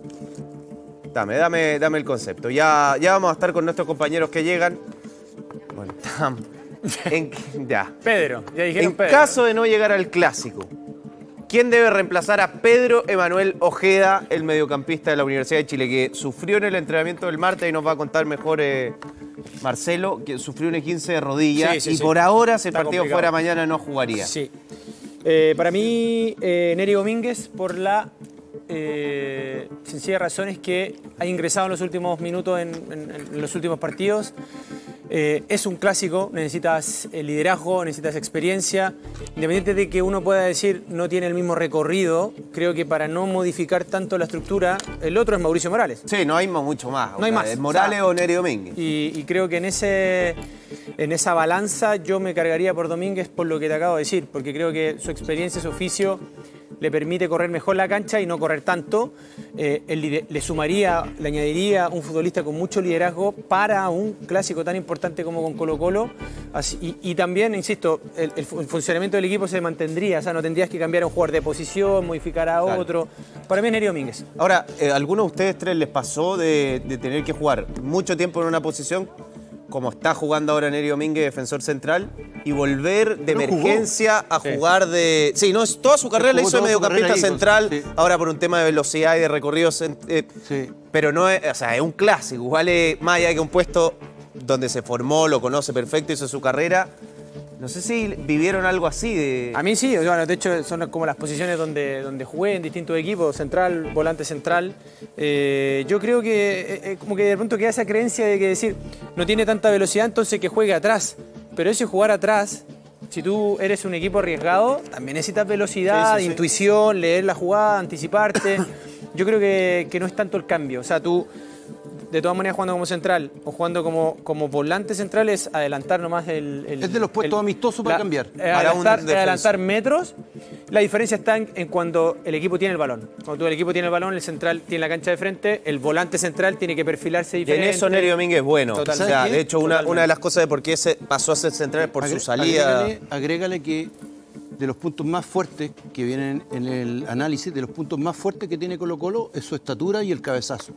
Dame el concepto. Ya vamos a estar con nuestros compañeros que llegan. Bueno, ya. Pedro, ya dijeron En Pedro. caso de no llegar al clásico, ¿quién debe reemplazar a Pedro Emanuel Ojeda, el mediocampista de la Universidad de Chile, que sufrió en el entrenamiento del martes y nos va a contar mejor Marcelo, que sufrió un 15 de rodilla y por ahora, si el partido fuera mañana, no jugaría? Sí. Para mí, Neri Domínguez, por la sencilla razón es que ha ingresado en los últimos minutos en los últimos partidos. Es un clásico, necesitas liderazgo, necesitas experiencia. Independiente de que uno pueda decir no tiene el mismo recorrido, creo que para no modificar tanto la estructura, el otro es Mauricio Morales. Sí, no hay mucho más. No hay más. Morales o Neri Domínguez. Y creo que en esa balanza yo me cargaría por Domínguez por lo que te acabo de decir, porque creo que su experiencia, su oficio le permite correr mejor la cancha y no correr tanto. Él le sumaría, le añadiría un futbolista con mucho liderazgo para un clásico tan importante como con Colo-Colo. Y también, insisto, el funcionamiento del equipo se mantendría, o sea, no tendrías que cambiar a un jugador de posición, modificar a otro. Para mí es Neri Domínguez. Ahora, ¿a alguno de ustedes tres les pasó de tener que jugar mucho tiempo en una posición, como está jugando ahora Neri Domínguez, defensor central, y volver de emergencia a jugar de... Sí, no, toda su carrera la hizo de mediocampista central, ahora por un tema de velocidad y de recorrido, pero no es, o sea, es un clásico, vale más allá que un puesto donde se formó, lo conoce perfecto, hizo su carrera. No sé si vivieron algo así. A mí sí, bueno, de hecho son como las posiciones donde jugué en distintos equipos, central, volante central. Yo creo que como que de pronto queda esa creencia de que decir, no tiene tanta velocidad, entonces que juegue atrás. Pero ese jugar atrás, si tú eres un equipo arriesgado, también necesitas velocidad, intuición, leer la jugada, anticiparte. Yo creo que no es tanto el cambio. O sea, tú, de todas maneras, jugando como central o jugando como volante central, es adelantar nomás es de los puestos amistosos para cambiar. Adelantar metros. La diferencia está en cuando el equipo tiene el balón. Cuando el equipo tiene el balón, el central tiene la cancha de frente, el volante central tiene que perfilarse diferente. Y en eso Neri Domínguez es bueno. O sea, de hecho, una de las cosas de por qué pasó a ser central es por su salida. Agrégale que de los puntos más fuertes que vienen en el análisis, de los puntos más fuertes que tiene Colo-Colo es su estatura y el cabezazo.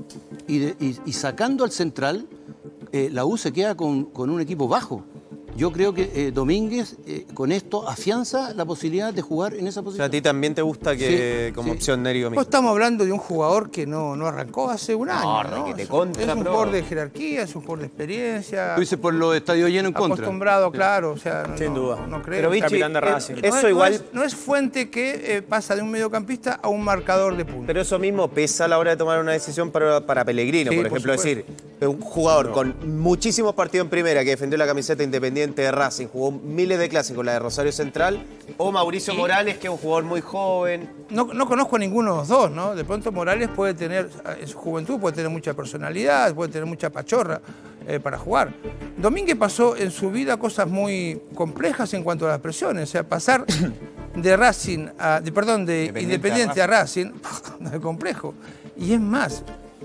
Y sacando al central, la U se queda con un equipo bajo. Yo creo que Domínguez con esto afianza la posibilidad de jugar en esa posición. O sea, ¿a ti también te gusta que como opción Neri Domínguez? Pues estamos hablando de un jugador que no arrancó hace un año. ¿no? Es un jugador de jerarquía, es un jugador de experiencia. Tú dices por los estadios llenos en contra. Acostumbrado, claro. O sea, sin duda. No creo. Pero Vichy, capitán de Racing. Eso igual... No es Fuente que pasa de un mediocampista a un marcador de puntos. Pero eso mismo pesa a la hora de tomar una decisión para Pellegrino, por ejemplo. Es decir, un jugador con muchísimos partidos en primera que defendió la camiseta Independiente de Racing, jugó miles de clásicos, la de Rosario Central, o Mauricio Morales, que es un jugador muy joven. No conozco a ninguno de los dos, ¿no? De pronto Morales puede tener, en su juventud, puede tener mucha personalidad, puede tener mucha pachorra para jugar. Domínguez pasó en su vida cosas muy complejas en cuanto a las presiones, o sea, pasar de Racing de Independiente a Racing, es complejo. Y es más,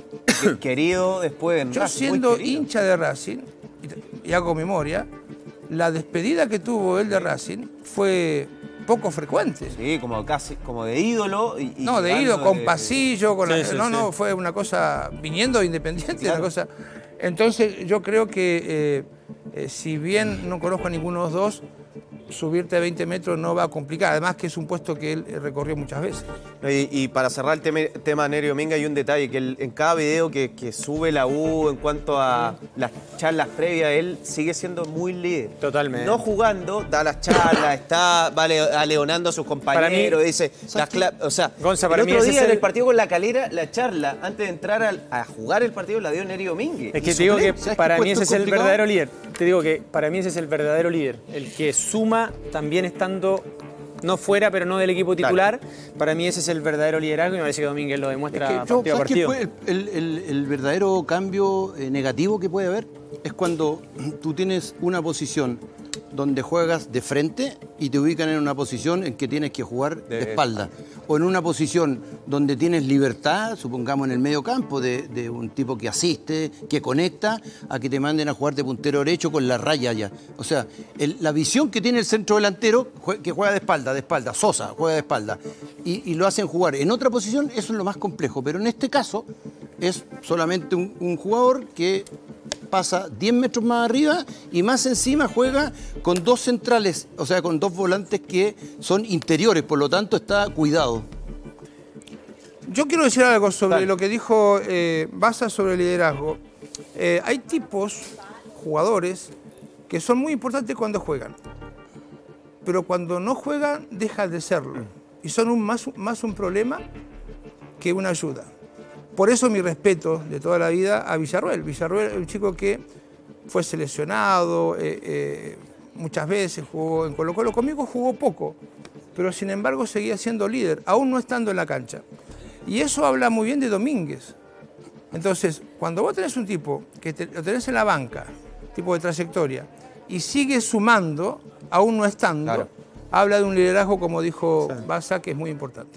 querido después en yo Racing, siendo hincha de Racing, y hago memoria, la despedida que tuvo él de Racing fue poco frecuente. Sí, como de ídolo. No, de ídolo, con pasillo, fue una cosa, viniendo de Independiente, claro. Una cosa. Entonces yo creo que si bien no conozco a ninguno de los dos, subirte a 20 metros no va a complicar, además que es un puesto que él recorrió muchas veces. Y para cerrar el tema Neri Domínguez, hay un detalle, que en cada video que sube la U en cuanto a las charlas previas, él sigue siendo muy líder. Totalmente. No jugando, da las charlas, está aleonando a sus compañeros, dice... o sea, Gonza, el otro día en el partido con La Calera, la charla, antes de entrar a jugar el partido, la dio Neri Domínguez. Es que te digo que para mí ese es el verdadero líder. Te digo que para mí ese es el verdadero líder, el que suma también estando no fuera, pero no del equipo titular. Claro. Para mí ese es el verdadero liderazgo y me parece que Domínguez lo demuestra partido a partido. ¿Qué fue el verdadero cambio negativo que puede haber? Es cuando tú tienes una posición donde juegas de frente y te ubican en una posición en que tienes que jugar de espalda. O en una posición donde tienes libertad, supongamos en el medio campo, de un tipo que asiste, que conecta, a que te manden a jugar de puntero derecho con la raya ya. O sea, la visión que tiene el centro delantero, que juega de espalda, Sosa juega de espalda, y lo hacen jugar en otra posición, eso es lo más complejo. Pero en este caso es solamente un jugador que pasa 10 metros más arriba y más encima juega con 2 centrales, o sea, con 2 volantes que son interiores, por lo tanto está cuidado. Yo quiero decir algo sobre lo que dijo Baza sobre el liderazgo. Hay tipos, jugadores, que son muy importantes cuando juegan, pero cuando no juegan dejan de serlo y son más un problema que una ayuda. Por eso mi respeto de toda la vida a Villarroel. Villarroel es un chico que fue seleccionado muchas veces, jugó en Colo-Colo. Conmigo jugó poco, pero sin embargo seguía siendo líder, aún no estando en la cancha. Y eso habla muy bien de Domínguez. Entonces, cuando vos tenés un tipo que lo tenés en la banca, tipo de trayectoria, y sigue sumando, aún no estando, habla de un liderazgo, como dijo Baza, que es muy importante.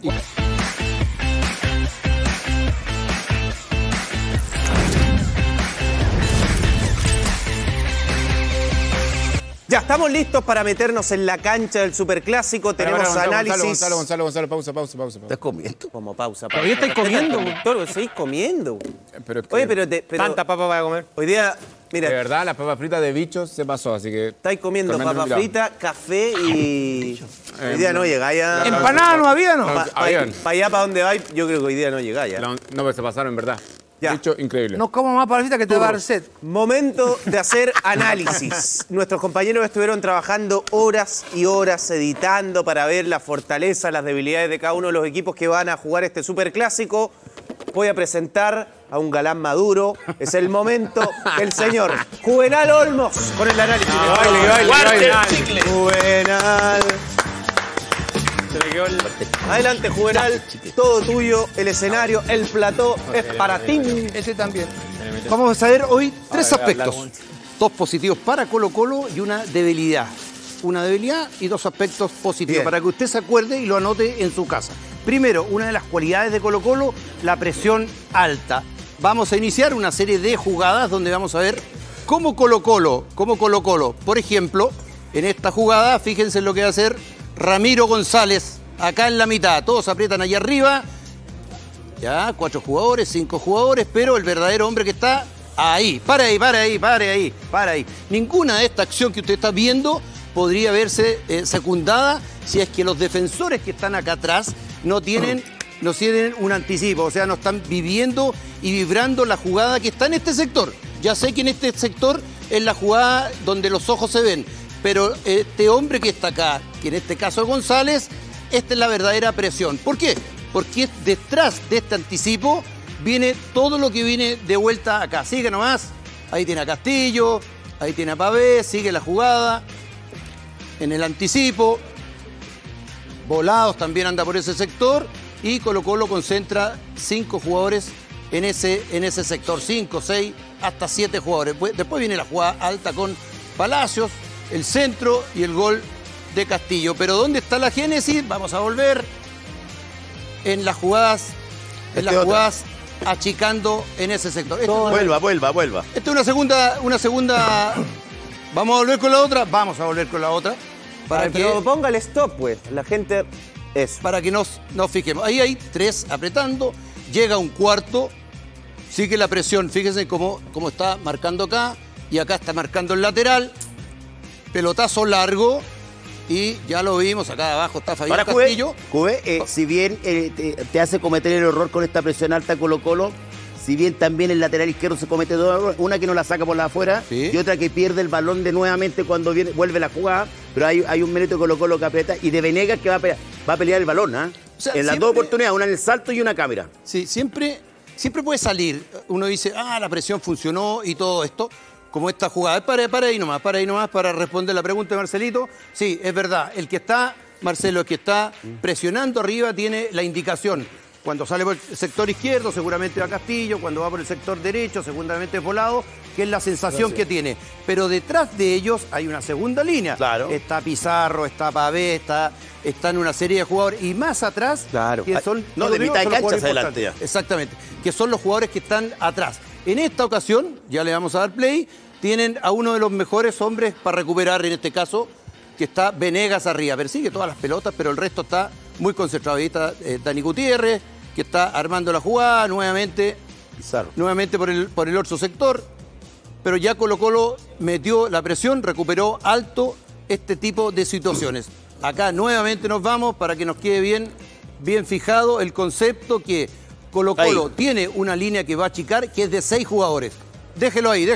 Ya estamos listos para meternos en la cancha del Superclásico. Tenemos análisis. Gonzalo, pausa. ¿Estás comiendo? Como pausa. ¿Todavía estáis comiendo? Doctor, seguís comiendo. Pero es que Oye, pero ¿Tanta papa para comer? hoy día, mira, de verdad, las papas fritas de bichos se pasó, así que... estáis comiendo tremendo papa mirado. frita, café y... Hoy día no llegáis ya. ¿Empanada no había, no? Para allá, para donde vais, yo creo que hoy día no llegáis ya. No, pero se pasaron, en verdad. Ya. Bicho, increíble. No como más palafita que te va a dar sed. Momento de hacer análisis. Nuestros compañeros estuvieron trabajando horas y horas editando para ver la fortaleza, las debilidades de cada uno de los equipos que van a jugar este Superclásico. Voy a presentar a un galán maduro. Es el momento del señor Juvenal Olmos con el análisis. Juvenal. Adelante, Juvenal, todo tuyo, el escenario, el plató es para ti. Ese también. Vamos a ver hoy 3 aspectos. 2 positivos para Colo-Colo y una debilidad. Una debilidad y 2 aspectos positivos, para que usted se acuerde y lo anote en su casa. Primero, una de las cualidades de Colo-Colo, la presión alta. Vamos a iniciar una serie de jugadas donde vamos a ver cómo Colo-Colo, por ejemplo, en esta jugada, fíjense en lo que va a hacer Ramiro González, acá en la mitad. Todos aprietan allá arriba. Ya, 4 jugadores, 5 jugadores, pero el verdadero hombre que está ahí. Para ahí. Ninguna de esta acción que usted está viendo podría verse secundada si es que los defensores que están acá atrás no tienen un anticipo, o sea, no están viviendo y vibrando la jugada que está en este sector. Ya sé que en este sector es la jugada donde los ojos se ven, pero este hombre que está acá, que en este caso es González, esta es la verdadera presión. ¿Por qué? Porque detrás de este anticipo viene todo lo que viene de vuelta acá. Sigue nomás, ahí tiene a Castillo, ahí tiene a Pavé, sigue la jugada, en el anticipo, Volados también anda por ese sector, y Colo-Colo concentra 5 jugadores en ese sector, 5, 6, hasta 7 jugadores. Después viene la jugada alta con Palacios, el centro y el gol de Castillo. Pero ¿dónde está la génesis? Vamos a volver en las jugadas, achicando en ese sector. Vuelva. Esta es una segunda. ¿Vamos a volver con la otra? Vamos a volver con la otra. Pero póngale stop, pues. La gente es. Para que nos fijemos. Ahí hay 3 apretando. Llega un cuarto. Sigue la presión. Fíjense cómo está marcando acá. Y acá está marcando el lateral. Pelotazo largo. Y ya lo vimos. Acá abajo está Fabián Castillo. Juve, si bien te hace cometer el error con esta presión alta Colo-Colo, si bien también el lateral izquierdo se comete 2 errores, una que no la saca por la afuera, ¿sí? Y otra que pierde el balón de nuevamente cuando vuelve la jugada, pero hay un mérito de Colo-Colo que aprieta, y de Venegas que va a pelear el balón, ¿eh? O sea, en las 2 oportunidades, una en el salto y una cámara. Sí, siempre puede salir. Uno dice, la presión funcionó y todo esto, como esta jugada. Para ahí nomás, para responder la pregunta de Marcelito. Sí, es verdad, Marcelo, el que está presionando arriba tiene la indicación. Cuando sale por el sector izquierdo, seguramente va Castillo. Cuando va por el sector derecho, seguramente es Volado, que es la sensación que tiene. Pero detrás de ellos hay una segunda línea. Claro. Está Pizarro, está Pavé, están una serie de jugadores. Y más atrás, que son... No, de mitad de cancha hacia adelante ya. Exactamente, que son los jugadores que están atrás. En esta ocasión, ya le vamos a dar play, tienen a uno de los mejores hombres para recuperar, en este caso, que está Venegas arriba. Persigue todas las pelotas, pero el resto está muy concentrado. Ahí está Dani Gutiérrez, que está armando la jugada nuevamente, nuevamente por el otro sector, pero ya Colo-Colo metió la presión, recuperó alto este tipo de situaciones. Acá nuevamente nos vamos para que nos quede bien fijado el concepto que Colo-Colo tiene una línea que va a achicar, que es de 6 jugadores. Déjelo ahí.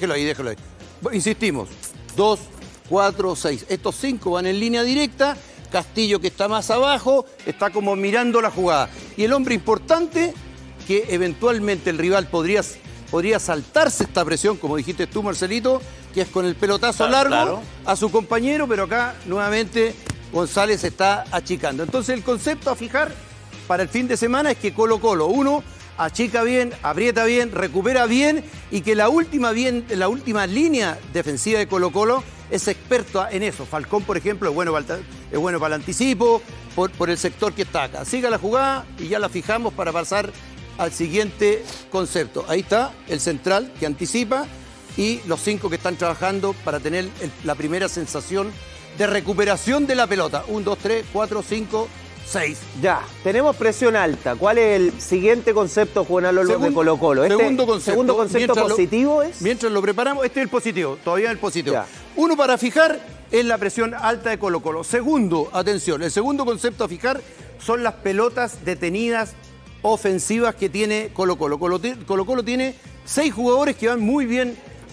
Insistimos, 2, 4, 6. Estos 5 van en línea directa. Castillo, que está más abajo, está como mirando la jugada. Y el hombre importante, que eventualmente el rival podría saltarse esta presión, como dijiste tú, Marcelito, que es con el pelotazo largo a su compañero, pero acá nuevamente González está achicando. Entonces el concepto a fijar para el fin de semana es que Colo-Colo, uno, achica bien, aprieta bien, recupera bien, y que la última línea defensiva de Colo-Colo es experto en eso. Falcón, por ejemplo, es bueno para el anticipo, por el sector que está acá. Siga la jugada y ya la fijamos para pasar al siguiente concepto. Ahí está el central que anticipa y los 5 que están trabajando para tener la primera sensación de recuperación de la pelota. 1, 2, 3, 4, 5, 6. Ya, tenemos presión alta. ¿Cuál es el siguiente concepto, Juan Álvaro, de Colo-Colo? ¿Segundo concepto positivo es? Mientras lo preparamos, este es el positivo, todavía el positivo. Ya. Uno para fijar es la presión alta de Colo-Colo. Segundo, atención, el segundo concepto a fijar son las pelotas detenidas ofensivas que tiene Colo-Colo. Colo-Colo tiene 6 jugadores que van muy bien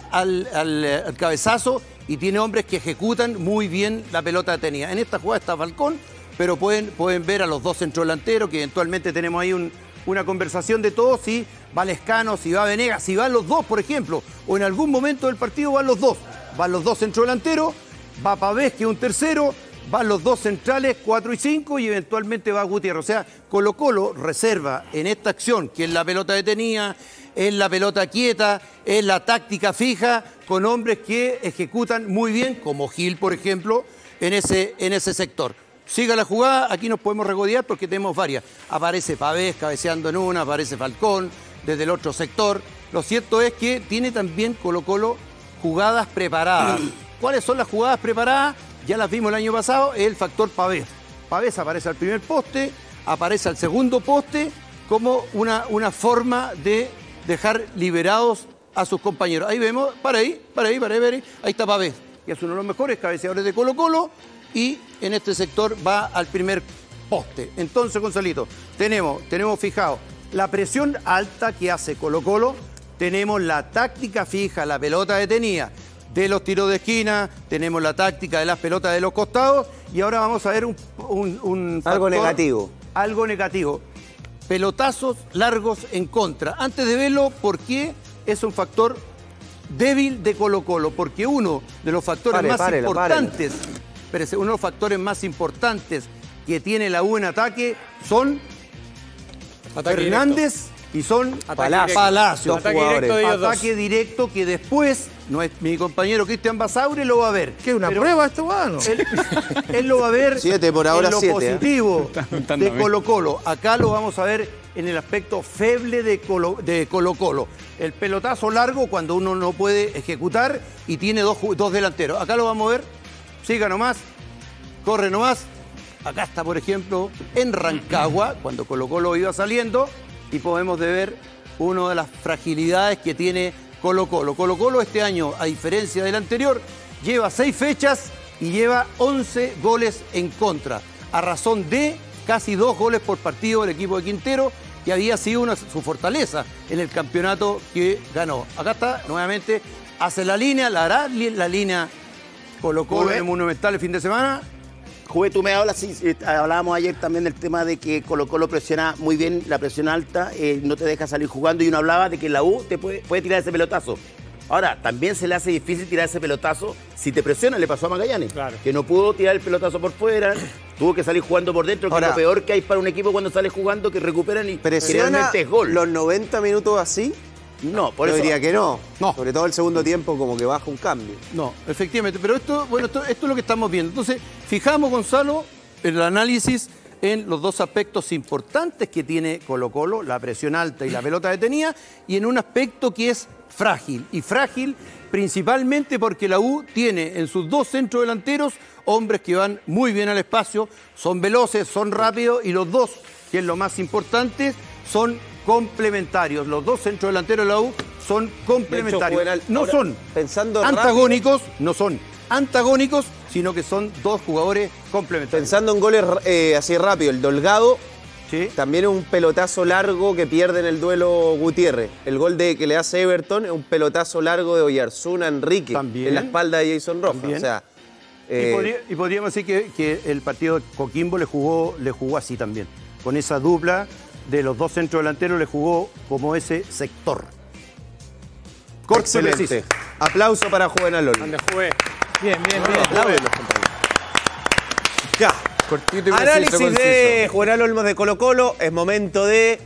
al cabezazo y tiene hombres que ejecutan muy bien la pelota detenida. En esta jugada está Falcón, pero pueden ver a los 2 centrodelanteros, que eventualmente tenemos ahí una conversación de todos, si va Lescano, si va Venegas, si van los 2, por ejemplo, o en algún momento del partido van los 2. Van los 2 centrodelanteros, va Pavés, que es un tercero, van los 2 centrales, 4 y 5, y eventualmente va Gutiérrez. O sea, Colo-Colo reserva en esta acción, que es la pelota detenida, es la pelota quieta, es la táctica fija, con hombres que ejecutan muy bien, como Gil, por ejemplo, en ese sector. Siga la jugada, aquí nos podemos regodear porque tenemos varias. Aparece Pavés cabeceando en una, aparece Falcón desde el otro sector. Lo cierto es que tiene también Colo-Colo jugadas preparadas. ¿Cuáles son las jugadas preparadas? Ya las vimos el año pasado, es el factor Pavés. Pavés aparece al primer poste, aparece al segundo poste, como una forma de dejar liberados a sus compañeros. Ahí vemos, para ahí está Pavés, que es uno de los mejores cabeceadores de Colo-Colo, y en este sector va al primer poste. Entonces, Gonzalito, tenemos fijado la presión alta que hace Colo-Colo, tenemos la táctica fija, la pelota detenida de los tiros de esquina, tenemos la táctica de las pelotas de los costados, y ahora vamos a ver un factor, algo negativo. Pelotazos largos en contra. Antes de verlo, ¿por qué es un factor débil de Colo-Colo? Porque uno de los factores uno de los factores más importantes que tiene la U en ataque son Fernández y son Palacios. Ataque directo que después mi compañero Cristian Basaure lo va a ver. ¿Qué, una prueba esto, bueno? Él lo va a ver 7 por ahora, en lo 7, positivo de Colo-Colo. Acá lo vamos a ver en el aspecto feble de Colo-Colo. El pelotazo largo cuando uno no puede ejecutar y tiene dos delanteros. Acá lo vamos a ver. Siga nomás. Corre nomás. Acá está, por ejemplo, en Rancagua, cuando Colo-Colo iba saliendo, y podemos ver una de las fragilidades que tiene Colo-Colo. Colo-Colo este año, a diferencia del anterior, lleva 6 fechas y lleva 11 goles en contra, a razón de casi 2 goles por partido del equipo de Quintero, que había sido su fortaleza en el campeonato que ganó. Acá está, nuevamente, hace la línea, la hará la línea Colo-Colo en el Monumental el fin de semana. Juve, tú me hablas, hablábamos ayer también del tema de que Colo-Colo presiona muy bien, la presión alta, no te deja salir jugando, y uno hablaba de que la U te puede tirar ese pelotazo. Ahora, también se le hace difícil tirar ese pelotazo si te presiona. Le pasó a Magallanes, que no pudo tirar el pelotazo por fuera, Tuvo que salir jugando por dentro, que es lo peor que hay para un equipo cuando sale jugando, que recuperan y generalmente es gol. ¿Los 90 minutos así? No, por eso diría que no. Sobre todo el segundo tiempo como que baja un cambio. No, efectivamente. Pero esto es lo que estamos viendo. Entonces, fijamos, Gonzalo, el análisis en los dos aspectos importantes que tiene Colo-Colo, la presión alta y la pelota detenida, y en un aspecto que es frágil. Y frágil principalmente porque la U tiene en sus dos centrodelanteros hombres que van muy bien al espacio, son veloces, son rápidos, y los dos, que es lo más importante, son complementarios. Los dos centrodelanteros de la U son complementarios. De hecho, no son pensando antagónicos, no son antagónicos, sino que son dos jugadores complementarios. Pensando en goles así rápido, el Delgado también es un pelotazo largo que pierde en el duelo Gutiérrez. El gol que le hace Everton es un pelotazo largo de Oyarzún a Enrique en la espalda de Jason Rojas. O sea, y podríamos decir que el partido de Coquimbo le jugó así también. Con esa dupla de los dos centrodelanteros le jugó como ese sector. Excelente. Aplauso para Juvenal Olmo. Ande, Juve. Bien. Aplausos los compañeros. Ya. Cortito y análisis de Juvenal Olmos de Colo-Colo. Es momento de...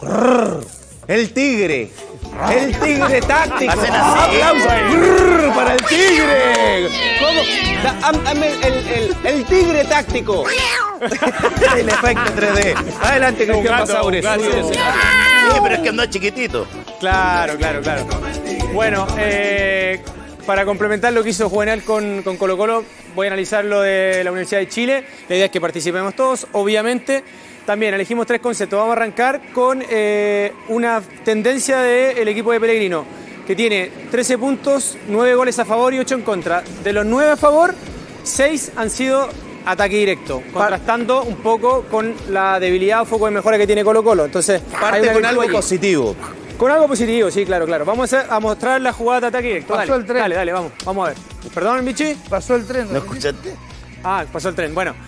El Tigre. El Tigre táctico. ¡Aplausos para el Tigre! ¿Cómo? El Tigre táctico. El efecto 3D. Adelante, Cristian Pasaures. Sí, pero es que anda chiquitito. Claro. Bueno, para complementar lo que hizo Juvenal con Colo-Colo, voy a analizar lo de la Universidad de Chile. La idea es que participemos todos, obviamente. También elegimos 3 conceptos. Vamos a arrancar con una tendencia del equipo de Pellegrino, que tiene 13 puntos, 9 goles a favor y 8 en contra. De los 9 a favor, 6 han sido ataque directo, contrastando un poco con la debilidad o foco de mejora que tiene Colo-Colo. Entonces, parte con algo positivo. Con algo positivo, sí, claro. Vamos a mostrar la jugada de ataque directo. Pasó el tren. Dale, vamos a ver. Perdón, Michi. Pasó el tren. ¿No escuchaste? Pasó el tren. Bueno,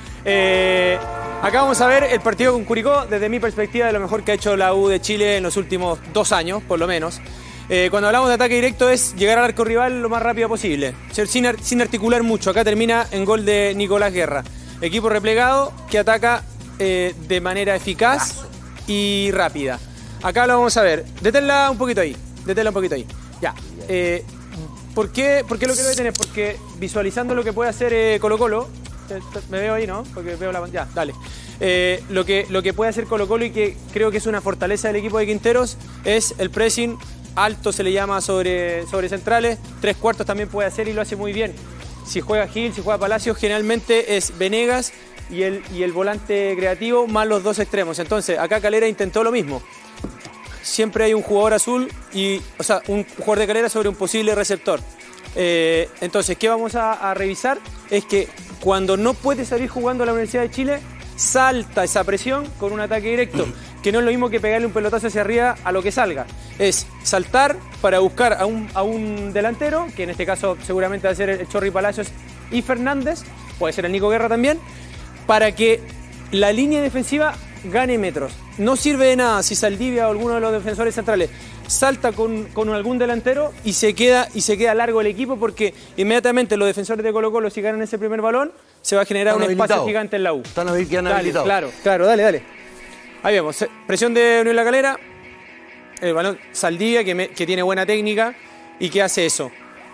acá vamos a ver el partido con Curicó desde mi perspectiva de lo mejor que ha hecho la U de Chile en los últimos 2 años, por lo menos. Cuando hablamos de ataque directo es llegar al arco rival lo más rápido posible, sin articular mucho. Acá termina en gol de Nicolás Guerra. Equipo replegado que ataca de manera eficaz y rápida. Acá lo vamos a ver. Deténla un poquito ahí. Ya. ¿Por qué lo quiero detener? Porque visualizando lo que puede hacer Colo-Colo, me veo ahí, ¿no? Porque veo la... Ya, dale. Lo que puede hacer Colo-Colo y que creo que es una fortaleza del equipo de Quinteros es el pressing alto, se le llama sobre centrales. 3/4 también puede hacer y lo hace muy bien. Si juega Gil, si juega Palacios, generalmente es Venegas y el volante creativo más los 2 extremos. Entonces, acá Calera intentó lo mismo. Siempre hay un jugador azul un jugador de Calera sobre un posible receptor. Entonces, ¿qué vamos a revisar? Es que cuando no puede salir jugando a la Universidad de Chile, salta esa presión con un ataque directo, que no es lo mismo que pegarle un pelotazo hacia arriba a lo que salga. Es saltar para buscar a un delantero, que en este caso seguramente va a ser el Chorri Palacios y Fernández, puede ser el Nico Guerra también, para que la línea defensiva gane metros. No sirve de nada si Saldivia o alguno de los defensores centrales salta con algún delantero y se queda largo el equipo, porque inmediatamente los defensores de Colo-Colo, si ganan ese primer balón, se va a generar un espacio gigante en la U. Están habilitados. Claro, dale. Ahí vemos, presión de Unión La Calera, el balón Saldivia que tiene buena técnica y que hace eso.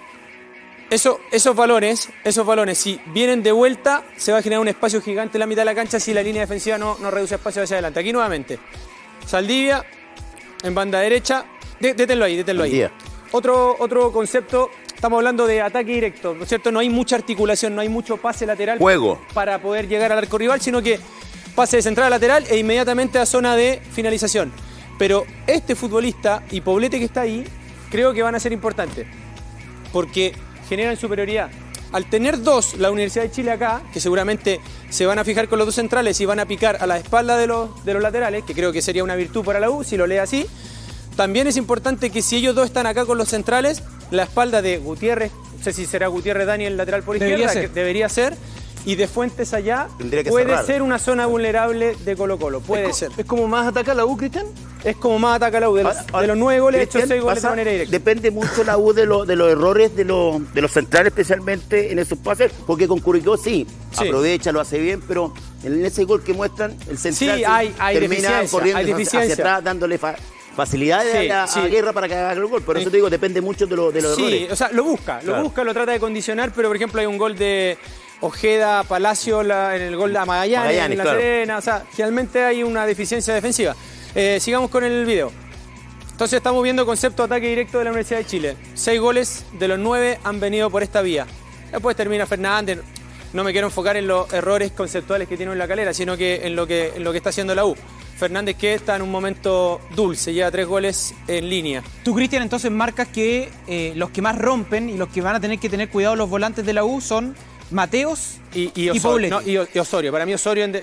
Esos balones, si vienen de vuelta, se va a generar un espacio gigante en la mitad de la cancha si la línea defensiva no reduce espacio hacia adelante. Aquí nuevamente, Saldivia en banda derecha, détenlo ahí. Yeah. Otro concepto, estamos hablando de ataque directo, ¿no es cierto? No hay mucha articulación, no hay mucho pase lateral para poder llegar al arco rival, sino que pase de central a lateral e inmediatamente a zona de finalización. Pero este futbolista y Poblete que está ahí, creo que van a ser importantes, porque generan superioridad. Al tener 2, la Universidad de Chile acá, que seguramente se van a fijar con los 2 centrales y van a picar a la espalda de los laterales, que creo que sería una virtud para la U, si lo lee así. También es importante que si ellos 2 están acá con los centrales, la espalda de Gutiérrez, no sé si será Gutiérrez Daniel lateral por izquierda, que debería ser, y de Fuentes allá, puede ser una zona vulnerable de Colo-Colo, puede ser. ¿Es como más ataca la U, Cristian? es como más ataca la U. De los 9 goles, ha hecho 6 goles de manera directa. Depende mucho la U de los errores de los centrales, especialmente en esos pases, porque con Curicó sí, aprovecha, lo hace bien, pero en ese gol que muestran, el central termina corriendo hacia atrás, dándole facilidades a Guerra para que haga el gol. Por eso te digo, depende mucho de los errores. Sí, o sea, lo busca, lo trata de condicionar, pero por ejemplo hay un gol de Ojeda, Palacio, en el gol de Magallanes, en La Serena. O sea, generalmente hay una deficiencia defensiva. Sigamos con el video. Entonces estamos viendo concepto de ataque directo de la Universidad de Chile. 6 goles de los 9 han venido por esta vía. Después termina Fernández. No me quiero enfocar en los errores conceptuales que tiene en La Calera, sino que en lo que está haciendo la U. Fernández, que está en un momento dulce, lleva 3 goles en línea. Tú, Cristian, entonces marcas que los que más rompen y los que van a tener que tener cuidado los volantes de la U son Mateos y Poblete. No, y Osorio. Para mí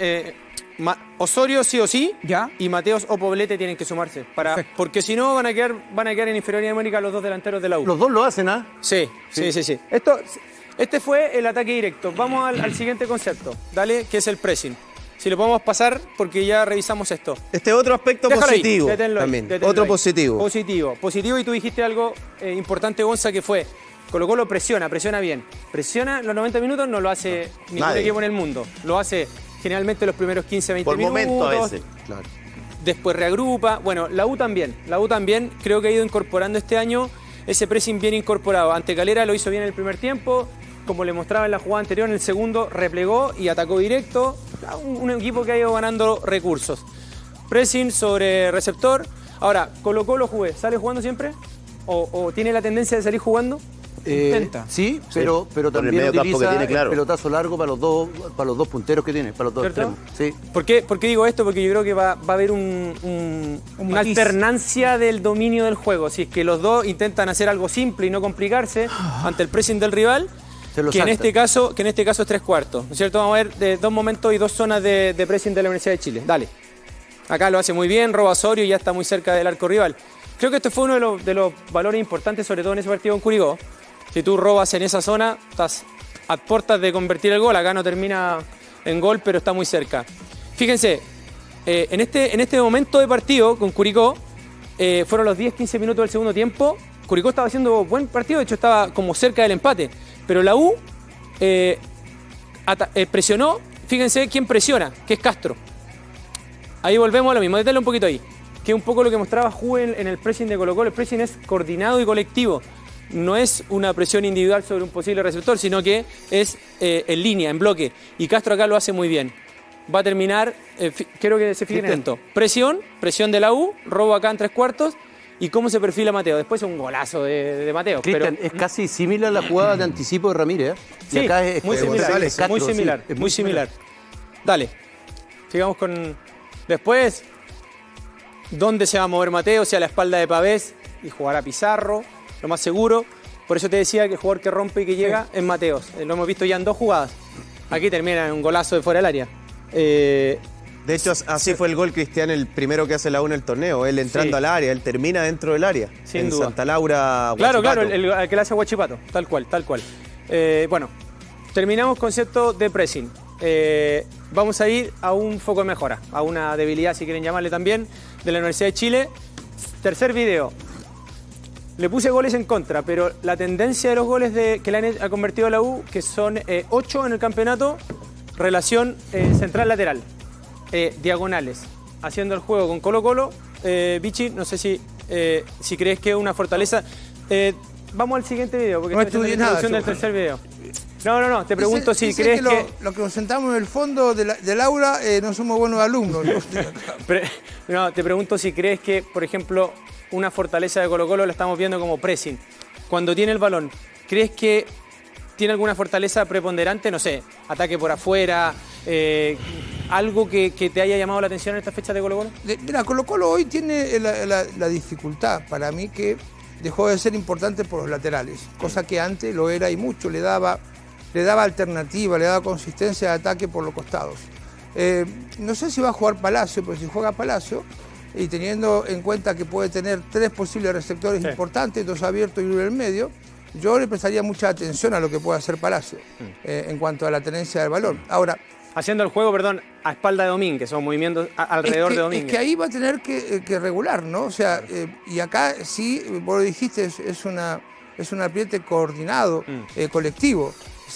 Osorio sí o sí, y Mateos o Poblete tienen que sumarse. Porque si no van a quedar en inferioridad numérica los dos delanteros de la U. Los dos lo hacen, ¿ah? Sí. Este fue el ataque directo. Vamos al siguiente concepto, dale, que es el pressing. Si lo podemos pasar, porque ya revisamos esto. Este otro aspecto positivo también. Otro positivo. Positivo, y tú dijiste algo importante, Gonza, que fue Colo-Colo presiona bien. Presiona los 90 minutos, no lo hace ningún equipo en el mundo. Lo hace generalmente los primeros 15, 20 minutos. Por momento a veces, claro. Después reagrupa. Bueno, la U también creo que ha ido incorporando este año ese pressing bien incorporado. Ante Calera lo hizo bien en el primer tiempo. Como le mostraba en la jugada anterior, en el segundo replegó y atacó directo. Un equipo que ha ido ganando recursos. Pressing sobre receptor. Ahora, Colo-Colo ¿sale jugando siempre? ¿O tiene la tendencia de salir jugando? Intenta. Sí, pero también utiliza el pelotazo largo para los dos punteros que tiene, para los dos extremos. Sí. ¿Por qué digo esto? Porque yo creo que va a haber una alternancia del dominio del juego. Si es que los dos intentan hacer algo simple y no complicarse ante el pressing del rival, que en este caso es 3/4, ¿no es cierto? Vamos a ver 2 momentos y 2 zonas de pressing de la Universidad de Chile. Dale. Acá lo hace muy bien, roba Osorio y ya está muy cerca del arco rival. Creo que este fue uno de los valores importantes, sobre todo en ese partido con Curicó. Si tú robas en esa zona, estás a puertas de convertir el gol. Acá no termina en gol, pero está muy cerca. Fíjense, en este momento de partido con Curicó, fueron los 10-15 minutos del segundo tiempo. Curicó estaba haciendo buen partido, de hecho estaba como cerca del empate. Pero la U presionó. Fíjense quién presiona, que es Castro. Ahí volvemos a lo mismo, deténle un poquito ahí. Que es un poco lo que mostraba Juve en el pressing de Colo-Colo. El pressing es coordinado y colectivo. No es una presión individual sobre un posible receptor, sino que es en línea, en bloque. Y Castro acá lo hace muy bien. Va a terminar, quiero que se fijen en esto. Presión de la U, robo acá en 3/4. ¿Y cómo se perfila Mateo? Después es un golazo de Mateo. Cristian, es casi similar a la jugada de anticipo de Ramírez. Sí, acá es muy similar. Dale, sigamos con... Después, ¿dónde se va a mover Mateo? Si a la espalda de Pavés y jugará Pizarro, lo más seguro. Por eso te decía que el jugador que rompe y que llega es Mateos. Lo hemos visto ya en 2 jugadas. Aquí termina en un golazo de fuera del área. De hecho, así fue el gol, Cristian, el primero que hace la U en el torneo. Él entrando al área, él termina dentro del área. Sin duda. Santa Laura, Huachipato. Claro, el que le hace a Huachipato. Tal cual. Bueno, terminamos concepto de pressing. Vamos a ir a un foco de mejora, a una debilidad, si quieren llamarle también, de la Universidad de Chile. Tercer video. Le puse goles en contra, pero la tendencia de los goles que le ha convertido a la U, que son 8 en el campeonato, relación central-lateral. Diagonales, haciendo el juego con Colo-Colo. Vichy, no sé si crees que es una fortaleza. Vamos al siguiente video, porque no estudié nada del tercer video. No, te pregunto si crees que... Lo que nos sentamos en el fondo del aula no somos buenos alumnos. No, te pregunto si crees que, por ejemplo, una fortaleza de Colo-Colo la estamos viendo como pressing. Cuando tiene el balón, ¿crees que tiene alguna fortaleza preponderante? No sé, ataque por afuera... ¿Algo que te haya llamado la atención en esta fecha de Colo-Colo? Mira, Colo-Colo hoy tiene la dificultad para mí que dejó de ser importante por los laterales, cosa que antes lo era y mucho, le daba alternativa, le daba consistencia de ataque por los costados. No sé si va a jugar Palacio, pero si juega Palacio, y teniendo en cuenta que puede tener 3 posibles receptores importantes, 2 abiertos y 1 en el medio, yo le prestaría mucha atención a lo que puede hacer Palacio en cuanto a la tenencia del balón. Ahora, haciendo el juego, perdón, a espalda de Domínguez, o movimientos alrededor de Domínguez. Es que ahí va a tener que regular, ¿no? O sea, y acá sí, vos lo dijiste, es un apriete coordinado, colectivo.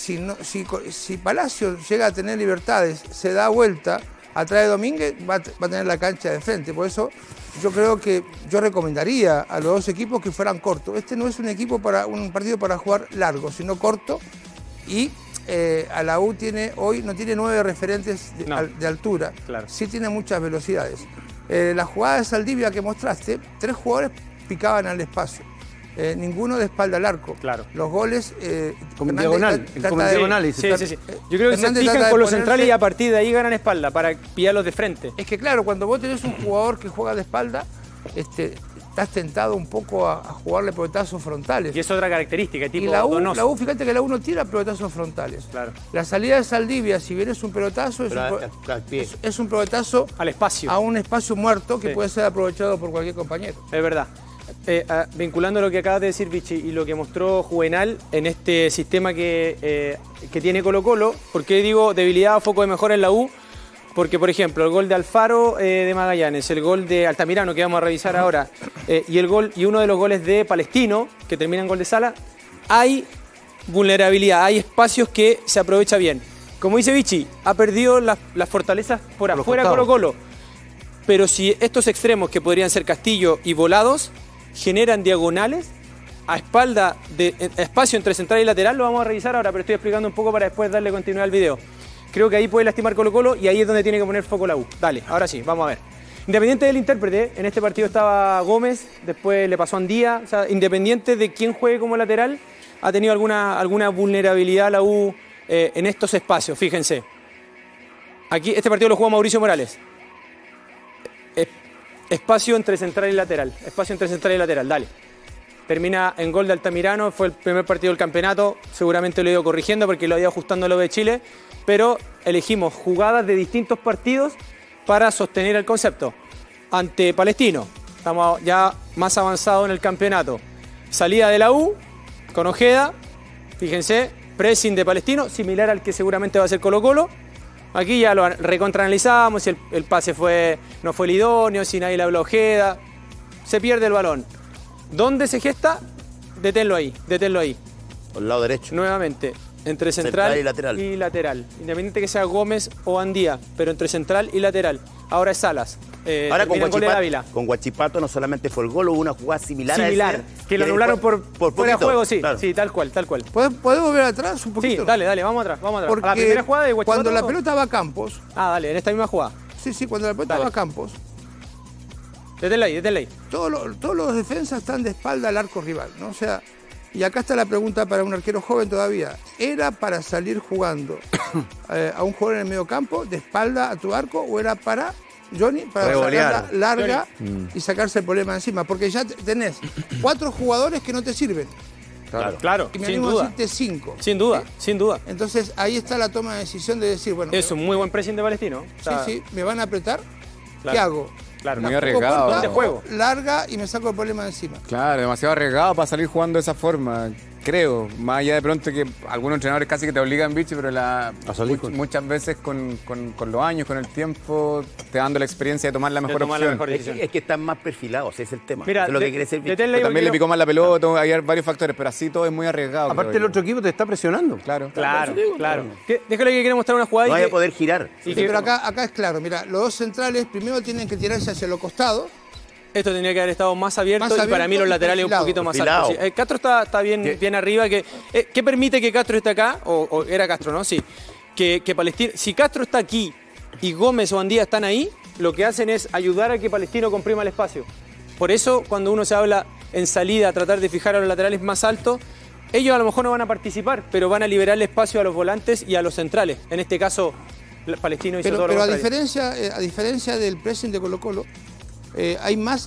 Si Palacio llega a tener libertades, se da vuelta, atrás de Domínguez, va a tener la cancha de frente. Por eso yo creo que yo recomendaría a los dos equipos que fueran cortos. Este no es un partido para jugar largo, sino corto. Y a la U hoy no tiene 9 referentes de altura, claro. Sí tiene muchas velocidades. La jugada de Saldivia que mostraste, 3 jugadores picaban al espacio. Ninguno de espalda al arco. Claro. Los goles... como diagonal. Sí. Yo creo que se fijan con los centrales y a partir de ahí ganan espalda para pillarlos de frente. Es que claro, cuando vos tenés un jugador que juega de espalda, estás tentado un poco a jugarle pelotazos frontales. Y es otra característica, tipo y la U, fíjate que la U no tira pelotazos frontales. Claro. La salida de Saldivia, si bien es un pelotazo, es un pelotazo al espacio. A un espacio muerto que puede ser aprovechado por cualquier compañero. Es verdad. Vinculando lo que acabas de decir, Vichy, y lo que mostró Juvenal en este sistema que tiene Colo-Colo, ¿por qué digo debilidad o foco de mejora en la U? Porque, por ejemplo, el gol de Alfaro de Magallanes, el gol de Altamirano, que vamos a revisar ahora, y uno de los goles de Palestino, que termina en gol de Sala, hay vulnerabilidad, hay espacios que se aprovecha bien. Como dice Vichy, ha perdido las fortalezas por afuera Colo-Colo, pero si estos extremos, que podrían ser Castillo y Volados, generan diagonales a espalda de espacio entre central y lateral, lo vamos a revisar ahora, pero estoy explicando un poco para después darle continuidad al video. Creo que ahí puede lastimar Colo-Colo y ahí es donde tiene que poner foco la U. Dale, ahora sí, vamos a ver. Independiente del intérprete, en este partido estaba Gómez, después le pasó Andía. O sea, independiente de quién juegue como lateral, ha tenido alguna vulnerabilidad la U en estos espacios, fíjense. Aquí, este partido lo juega Mauricio Morales. Espacio entre central y lateral. Espacio entre central y lateral, dale. Termina en gol de Altamirano, fue el primer partido del campeonato. Seguramente lo he ido corrigiendo porque lo he ido ajustando a lo de Chile. Pero elegimos jugadas de distintos partidos para sostener el concepto. Ante Palestino, estamos ya más avanzados en el campeonato. Salida de la U, con Ojeda, fíjense, pressing de Palestino, similar al que seguramente va a ser Colo-Colo. Aquí ya lo recontraanalizamos, si el pase no fue el idóneo, si nadie le habló a Ojeda. Se pierde el balón. ¿Dónde se gesta? Deténlo ahí, deténlo ahí. Por el lado derecho. Nuevamente. Entre central y lateral. Independiente que sea Gómez o Andía, pero entre central y lateral. Ahora es Salas. Ahora con Huachipato no solamente fue el gol, hubo una jugada similar a ese, que lo anularon por fuera de juego, sí. Claro. Sí, tal cual. ¿Podemos ver atrás un poquito? Sí, dale, vamos atrás. Porque a la primera jugada de Huachipato, cuando la pelota va a Campos... dale, en esta misma jugada. Sí, cuando la pelota va a Campos... Deténla ahí. Todos los defensas están de espalda al arco rival, ¿no? O sea... Y acá está la pregunta para un arquero joven todavía. ¿Era para salir jugando a un jugador en el medio campo, de espalda a tu arco, o era para, Johnny, para sacarla larga y sacarse el problema encima? Porque ya tenés 4 jugadores que no te sirven. Claro, y me animo a decirte 5. Sin duda. Entonces ahí está la toma de decisión de decir, bueno... Es un muy buen pressing de Palestino. Sí, me van a apretar. ¿Qué hago? Claro, muy arriesgado. De juego. Larga y me saco el problema de encima. Claro, demasiado arriesgado para salir jugando de esa forma, creo. Más allá de pronto que algunos entrenadores casi que te obligan, Vichy, pero muchas veces con los años, con el tiempo, te dando la experiencia de tomar la mejor opción. Es que están más perfilados, ese es el tema. Mira, es lo que quiere decir. También le picó más la pelota, hay varios factores, pero así todo es muy arriesgado. Aparte el otro equipo te está presionando. Claro. Déjale que quiera mostrar una jugada. No vaya a poder girar. Pero acá es claro, mira, los dos centrales primero tienen que tirarse hacia los costados. Esto tendría que haber estado más abierto y para mí los laterales un poquito más altos. Sí. Castro está bien arriba. ¿Qué permite que Castro esté acá? O era Castro, ¿no? Sí. Que Palestino, si Castro está aquí y Gómez o Andía están ahí, lo que hacen es ayudar a que Palestino comprima el espacio. Por eso, cuando uno se habla en salida, tratar de fijar a los laterales más altos, ellos a lo mejor no van a participar, pero van a liberar el espacio a los volantes y a los centrales. En este caso, Palestino hizo todo lo contrario. Pero a diferencia del pressing de Colo-Colo, hay más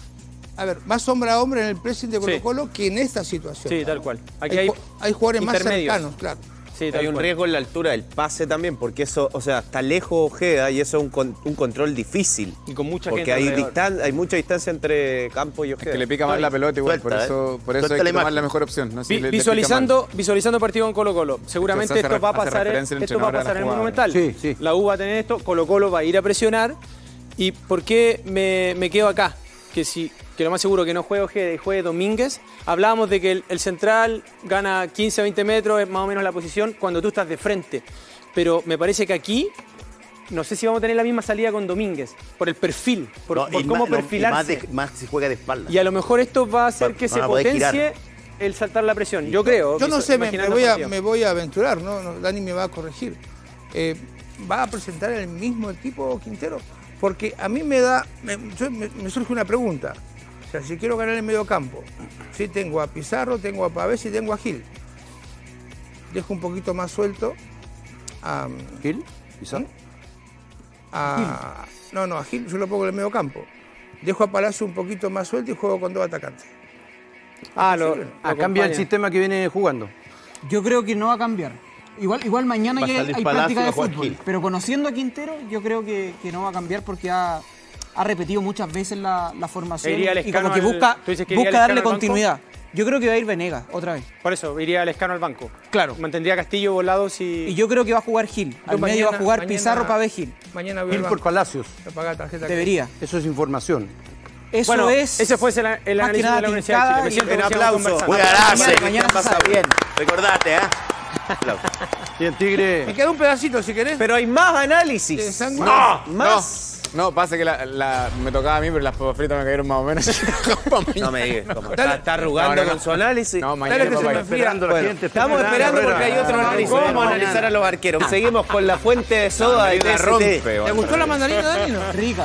hombre a hombre en el pressing de Colo-Colo que en esta situación. Sí, tal cual. Aquí hay jugadores más cercanos, claro. Sí, hay un riesgo en la altura del pase también, porque eso, o sea, está lejos Ojeda y eso es un control difícil. Y con mucha porque gente hay mucha distancia entre Campo y Ojeda. Es que le pica más la pelota igual, Suelta, por eso hay que tomar la mejor opción. ¿no? Si visualizando partido con Colo-Colo. Seguramente esto va a pasar en el Monumental. Sí. La U va a tener esto, Colo-Colo va a ir a presionar. ¿Y por qué me quedo acá? Que lo más seguro que no juegue Ojeda y juegue Domínguez. Hablábamos de que el central gana 15 a 20 metros, es más o menos la posición, cuando tú estás de frente. Pero me parece que aquí, no sé si vamos a tener la misma salida con Domínguez, por el perfil, por cómo perfilarse. Más si juega de espalda. Y a lo mejor esto va a hacer que se potencie el saltar la presión. Yo creo. Yo no sé, me voy a aventurar, ¿no? Dani me va a corregir. ¿Va a presentar el mismo equipo Quintero? Porque a mí me surge una pregunta. O sea, si quiero ganar el medio campo, sí tengo a Pizarro, tengo a Pavés y tengo a Gil. Dejo un poquito más suelto a... ¿Gil? ¿Pizarro? No, a Gil yo lo pongo en el medio campo. Dejo a Palacio un poquito más suelto y juego con 2 atacantes. Cambia el sistema que viene jugando. Yo creo que no va a cambiar. Igual mañana ya hay práctica de fútbol, pero conociendo a Quintero yo creo que no va a cambiar porque ha repetido muchas veces la formación y como que busca darle continuidad. Yo creo que va a ir Venegas otra vez. Por eso, iría Lescano al banco. Claro. Mantendría a Castillo volados y yo creo que va a jugar Gil. Al medio va a jugar Pizarro, Pavés, Gil. Mañana Gil por Palacios. Debería. Eso es información. Ese fue el análisis de la Universidad de Chile. Un aplauso. Mañana pasa bien. Recordate, Bien, Tigre. Me queda un pedacito si querés. Pero hay más análisis. No, pasa que me tocaba a mí, pero las papas fritas me cayeron más o menos. No me digas, está arrugando con su análisis. No, mañana estamos esperando porque hay otro análisis. Vamos a analizar a los arqueros. Seguimos con la fuente de soda de TST. ¿Te gustó la mandarina, Dani? Rica.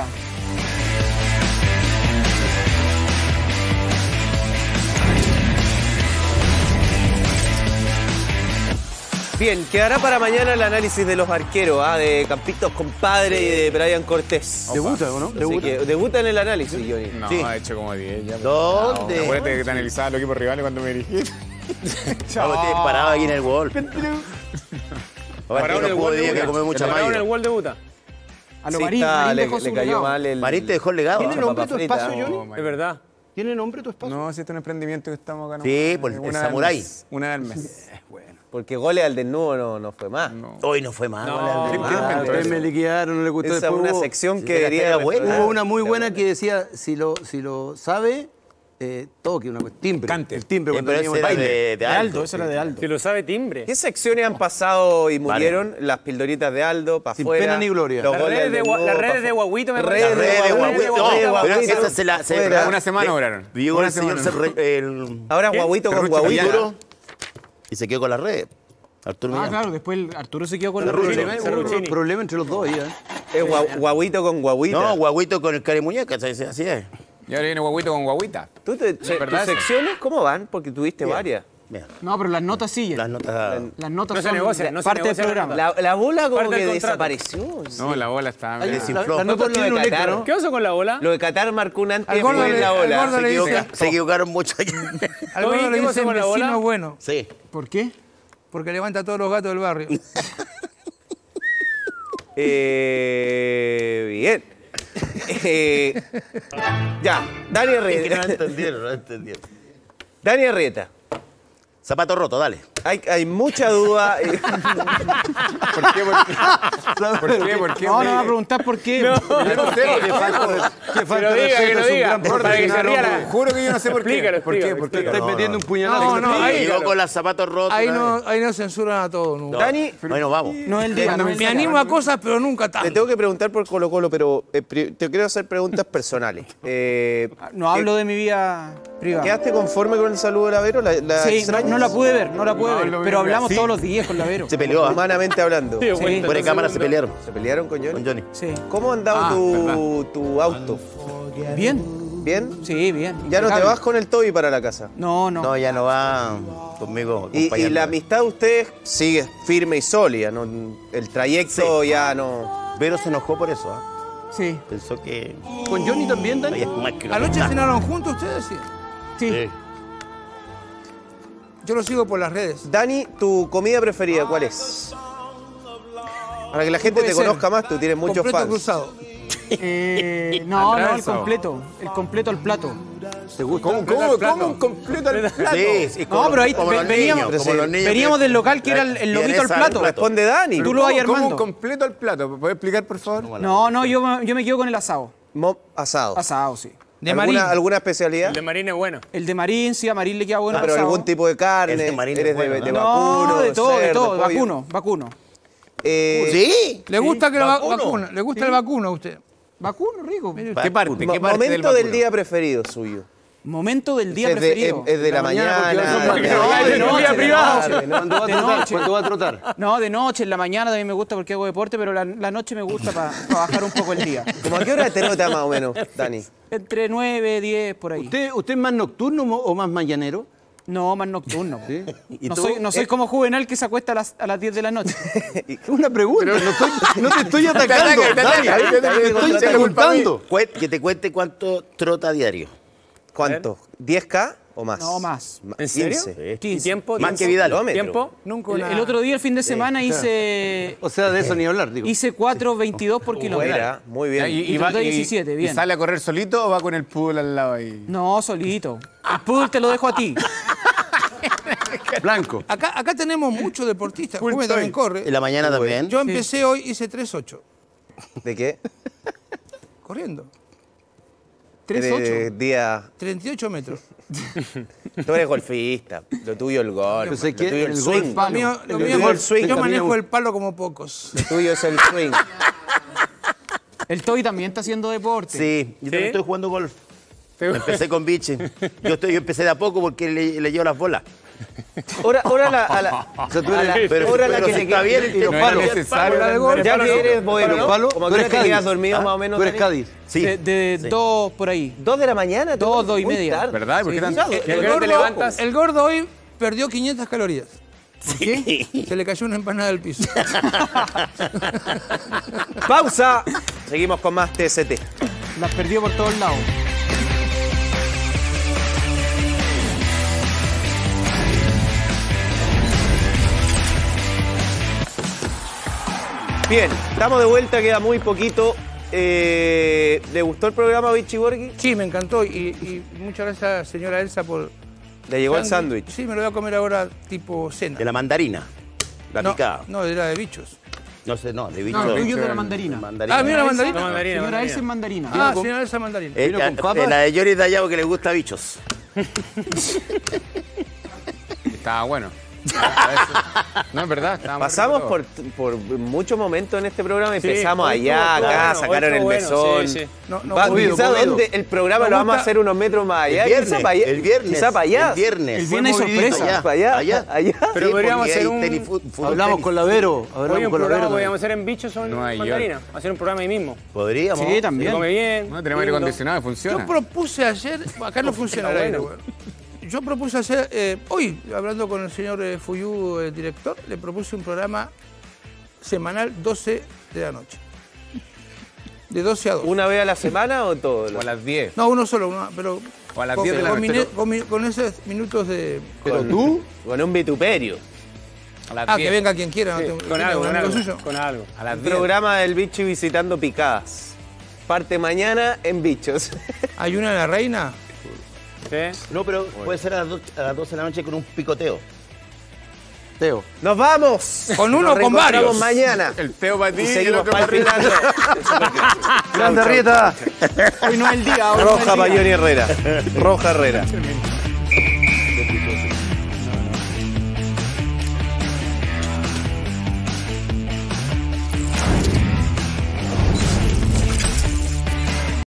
Bien, quedará para mañana el análisis de los arqueros, de Campitos Compadre y de Brian Cortés. ¿Debuta o no? Debuta en el análisis, Johnny. No, sí. ha hecho como 10 ya. ¿Dónde? Acuérdate que te analizaba los equipos rivales cuando me dirigiste. Chao. Te paraba aquí en el gol. Parado en el gol en el gol debuta. A lo Marín le cayó mal el... Marín te dejó el legado. ¿Tiene nombre tu espacio, Johnny? Es verdad. ¿Tiene nombre tu espacio? No, si este es un emprendimiento que estamos acá. Sí, por el Samurai. Una del mes. Porque goles al desnudo no fue más. Hoy no fue más. Ustedes me liquidaron, no le gustó. Esa es una sección que debería... Hubo una muy buena que decía, si lo sabe, toque una cuestión. Timbre. Cante. El timbre cuando Pero teníamos ese el baile. era de Aldo. Eso era de Aldo. Si lo sabe, timbre. ¿Qué secciones han pasado y murieron? Las pildoritas de Aldo, para afuera. Sin pena ni gloria. Las redes de Guaguito me parece. Redes de Guaguito. Pero esa se la... Una semana duraron. Vio el señor... Ahora Guaguito con Guaguito. Y se quedó con las redes. Arturo Millán. Claro, después Arturo se quedó con la Hubo problema entre los dos ahí, Es Guaguito con Guaguita. No, Guaguito con el carimuñeca, así es. Y ahora viene Guaguito con Guaguita. ¿Tus secciones cómo van? Porque tuviste varias. No, pero las notas siguen. Las notas no se negocian, no se parte del negocian programa. La bola como Parte que del contrato. desapareció. No, la bola está... desinfló. La nota tiene un electro. ¿Qué pasó con la bola? Lo de Qatar marcó un antes Al gordo en la bola. Se equivocaron mucho allá. Al gordo le ¿qué pasó dicen con la bola? vecino bueno. Sí. ¿Por qué? Porque levanta a todos los gatos del barrio. Bien. Ya, Dani Arrieta. No entendieron. Dani Arrieta. Zapato roto, dale. Hay mucha duda. ¿Por qué? No, no va a preguntar por qué. Yo no sé. Que falta de que lo respeto, diga. es un gran Para que se ría profesional. la... Juro que yo no sé por qué. Explícalo, ¿Por qué? explícalo, ¿Por qué? Estáis metiendo un puñalazo. No, ahí Llegó con los zapatos rotos. Ahí no censuran a todos nunca. Dani, Bueno, vamos. No es el día. Me animo a cosas, pero nunca tanto. te tengo que preguntar por Colo Colo, pero te quiero hacer preguntas personales. No hablo de mi vida privada. ¿Quedaste conforme con el saludo de Lavero? Sí, no la pude ver, pero hablamos todos los días con Lavero. Se peleó. Humanamente hablando. Sí, Fuera de cámara se pelearon. ¿Se pelearon con Johnny? Con Johnny. Sí. ¿Cómo ha andado tu auto? ¿Bien? ¿Bien? Sí, bien. ¿Ya no te impecable. vas con el Toby para la casa? No. No, ya no va conmigo. Y acompañándome. la amistad de ustedes sigue firme y sólida, ¿no? El trayecto ya no... Vero se enojó por eso, Sí. Pensó que... ¿Con Johnny también, Dani? Ella es más que la ¿Anoche mitad. cenaron juntos ustedes? Sí. Sí. Yo lo sigo por las redes. Dani, ¿tu comida preferida cuál es? Para que la gente te conozca más, tú tienes muchos Completo fans. cruzado. No, el completo al plato. ¿Te gusta? ¿Cómo un completo al plato? Sí, No, pero ahí veníamos veníamos del local que era el lomito al plato. Responde Dani. Tú lo vas ¿Cómo armando. un completo al plato? ¿Me puedes explicar, por favor? No, yo me quedo con el asado. Asado. Asado, sí. De marín. ¿Alguna especialidad? El de Marín es bueno. El de marín, sí, a Marín le queda bueno. Pero asado. algún tipo de carne. El de marín ¿Eres es bueno, de ¿no? vacuno? No, de todo, cerdo, pollo? vacuno. ¿Sí? ¿Le gusta que ¿Vacuno? ¿Le gusta el vacuno a usted? Vacuno, rico. ¿Qué parte Momento del día preferido suyo. Momento del día Es preferido. es de la mañana. De noche, ¿Cuándo va a trotar? No, de noche, en la mañana también me gusta porque hago deporte, pero la noche me gusta para bajar un poco el día. ¿Cómo a qué hora te nota más o menos, Dani? Entre 9, 10, por ahí. ¿Usted es más nocturno o más mañanero? No, más nocturno. ¿Sí? ¿Y No tú? soy como Juvenal que se acuesta a las 10 de la noche. Es una pregunta, no te estoy atacando. Dani, te estoy preguntando. Que te cuente cuánto trota diario. ¿Cuánto? ¿10K o más? No, más. ¿En serio? 15. ¿Y tiempo? Más que Vidal. ¿Tiempo? Nunca El otro día, el fin de semana, hice O sea, de eso ni hablar, digo. 4.22 por kilómetro. Buena, muy bien. Y trotó 17, bien. ¿Y sale a correr solito o va con el pool al lado ahí? No, solito. El pool te lo dejo a ti. Blanco. Acá tenemos muchos deportistas. Full Juve también time. corre. En la mañana también. Yo empecé hoy, hice 3.8. ¿De qué? Corriendo. 3.8. Día... 38 metros. Tú eres golfista. Lo tuyo el golf. Yo sé Lo que tuyo el el swing. Lo mío Lo tuyo el swing. yo manejo el palo como pocos. Lo tuyo es el swing. El Toby también está haciendo deporte. Sí, yo también estoy jugando golf. Empecé con Vichy. Yo empecé de a poco porque le llevo las bolas. Ahora la que se está bien el No era necesario. Ya que eres bohemio, Palo, como tú que eres te quedas Cádiz. dormido más o menos. Tú eres Dani. Cádiz. Sí. De 2 por ahí. 2 de la mañana. 2 y muy media. tarde. ¿Verdad? ¿Por qué tan- El levantas? el gordo hoy perdió 500 calorías. Sí. Se le cayó una empanada al piso. Pausa. Seguimos con más TST. Las perdió por todos lados. Bien, estamos de vuelta, queda muy poquito. ¿Le gustó el programa, Vichy Borghi? Sí, me encantó. Y muchas gracias, señora Elsa, por... ¿Le llegó el sándwich? Sí, me lo voy a comer ahora tipo cena. De la mandarina. La picada. No, era de bichos. No sé, no, de bicho. No, el tuyo es de la mandarina. Ah, mira la mandarina. Señora Elsa es mandarina. Ah, señora Elsa mandarina. La de Jory Dallao que le gusta bichos. Estaba bueno. No, es verdad. Estaba muy Pasamos rico por muchos momentos en este programa. Sí, Empezamos hoy allá, estuvo acá, bueno, sacaron hoy el estuvo bueno, mesón. sí, sí. Quizá dónde el programa Me lo vamos a gusta- hacer unos metros más allá. El viernes. Quizá para allá. El viernes. Quizá para allá. El viernes. El viernes Fue movidito, sorpresa. Para allá. Allá. Allá. Pero Sí, podríamos porque hacer hay un... fútbol Hablamos tenis. con Lavero. Hoy Hablamos un con programa Lavero. podríamos hacer en bichos o en Nueva York. mandarina. Hacer un programa ahí mismo. Podríamos. Sí, Se también. come bien. No, tenemos aire acondicionado, funciona. Yo propuse ayer, acá no funciona el aire, güey. Yo propuse ayer, hoy, hablando con el señor Fuyú, el director, le propuse un programa semanal 12 de la noche. De 12 a 2. ¿Una vez a la semana o todo? O a las 10. No, uno solo, pero O a las 10 de la noche. con esos minutos de... Pero tú, con un vituperio. A las Ah, 10. que venga quien quiera. no tengo- Con algo, un con amigo algo. suyo. Con algo. A las Un 10. programa del Vichy visitando picadas. Parte mañana en Bichos. ¿Hay una en la reina? ¿Sí? No, pero puede ser a las 12 de la noche con un picoteo. Teo. ¡Nos vamos! Con uno Nos o con reencontramos varios. mañana. El Teo para ti Y y el seguimos otro para palpitando. ¡Grande Rieta! Hoy no es el día. hoy no es el Roja día. Bayoni Herrera. Roja Herrera.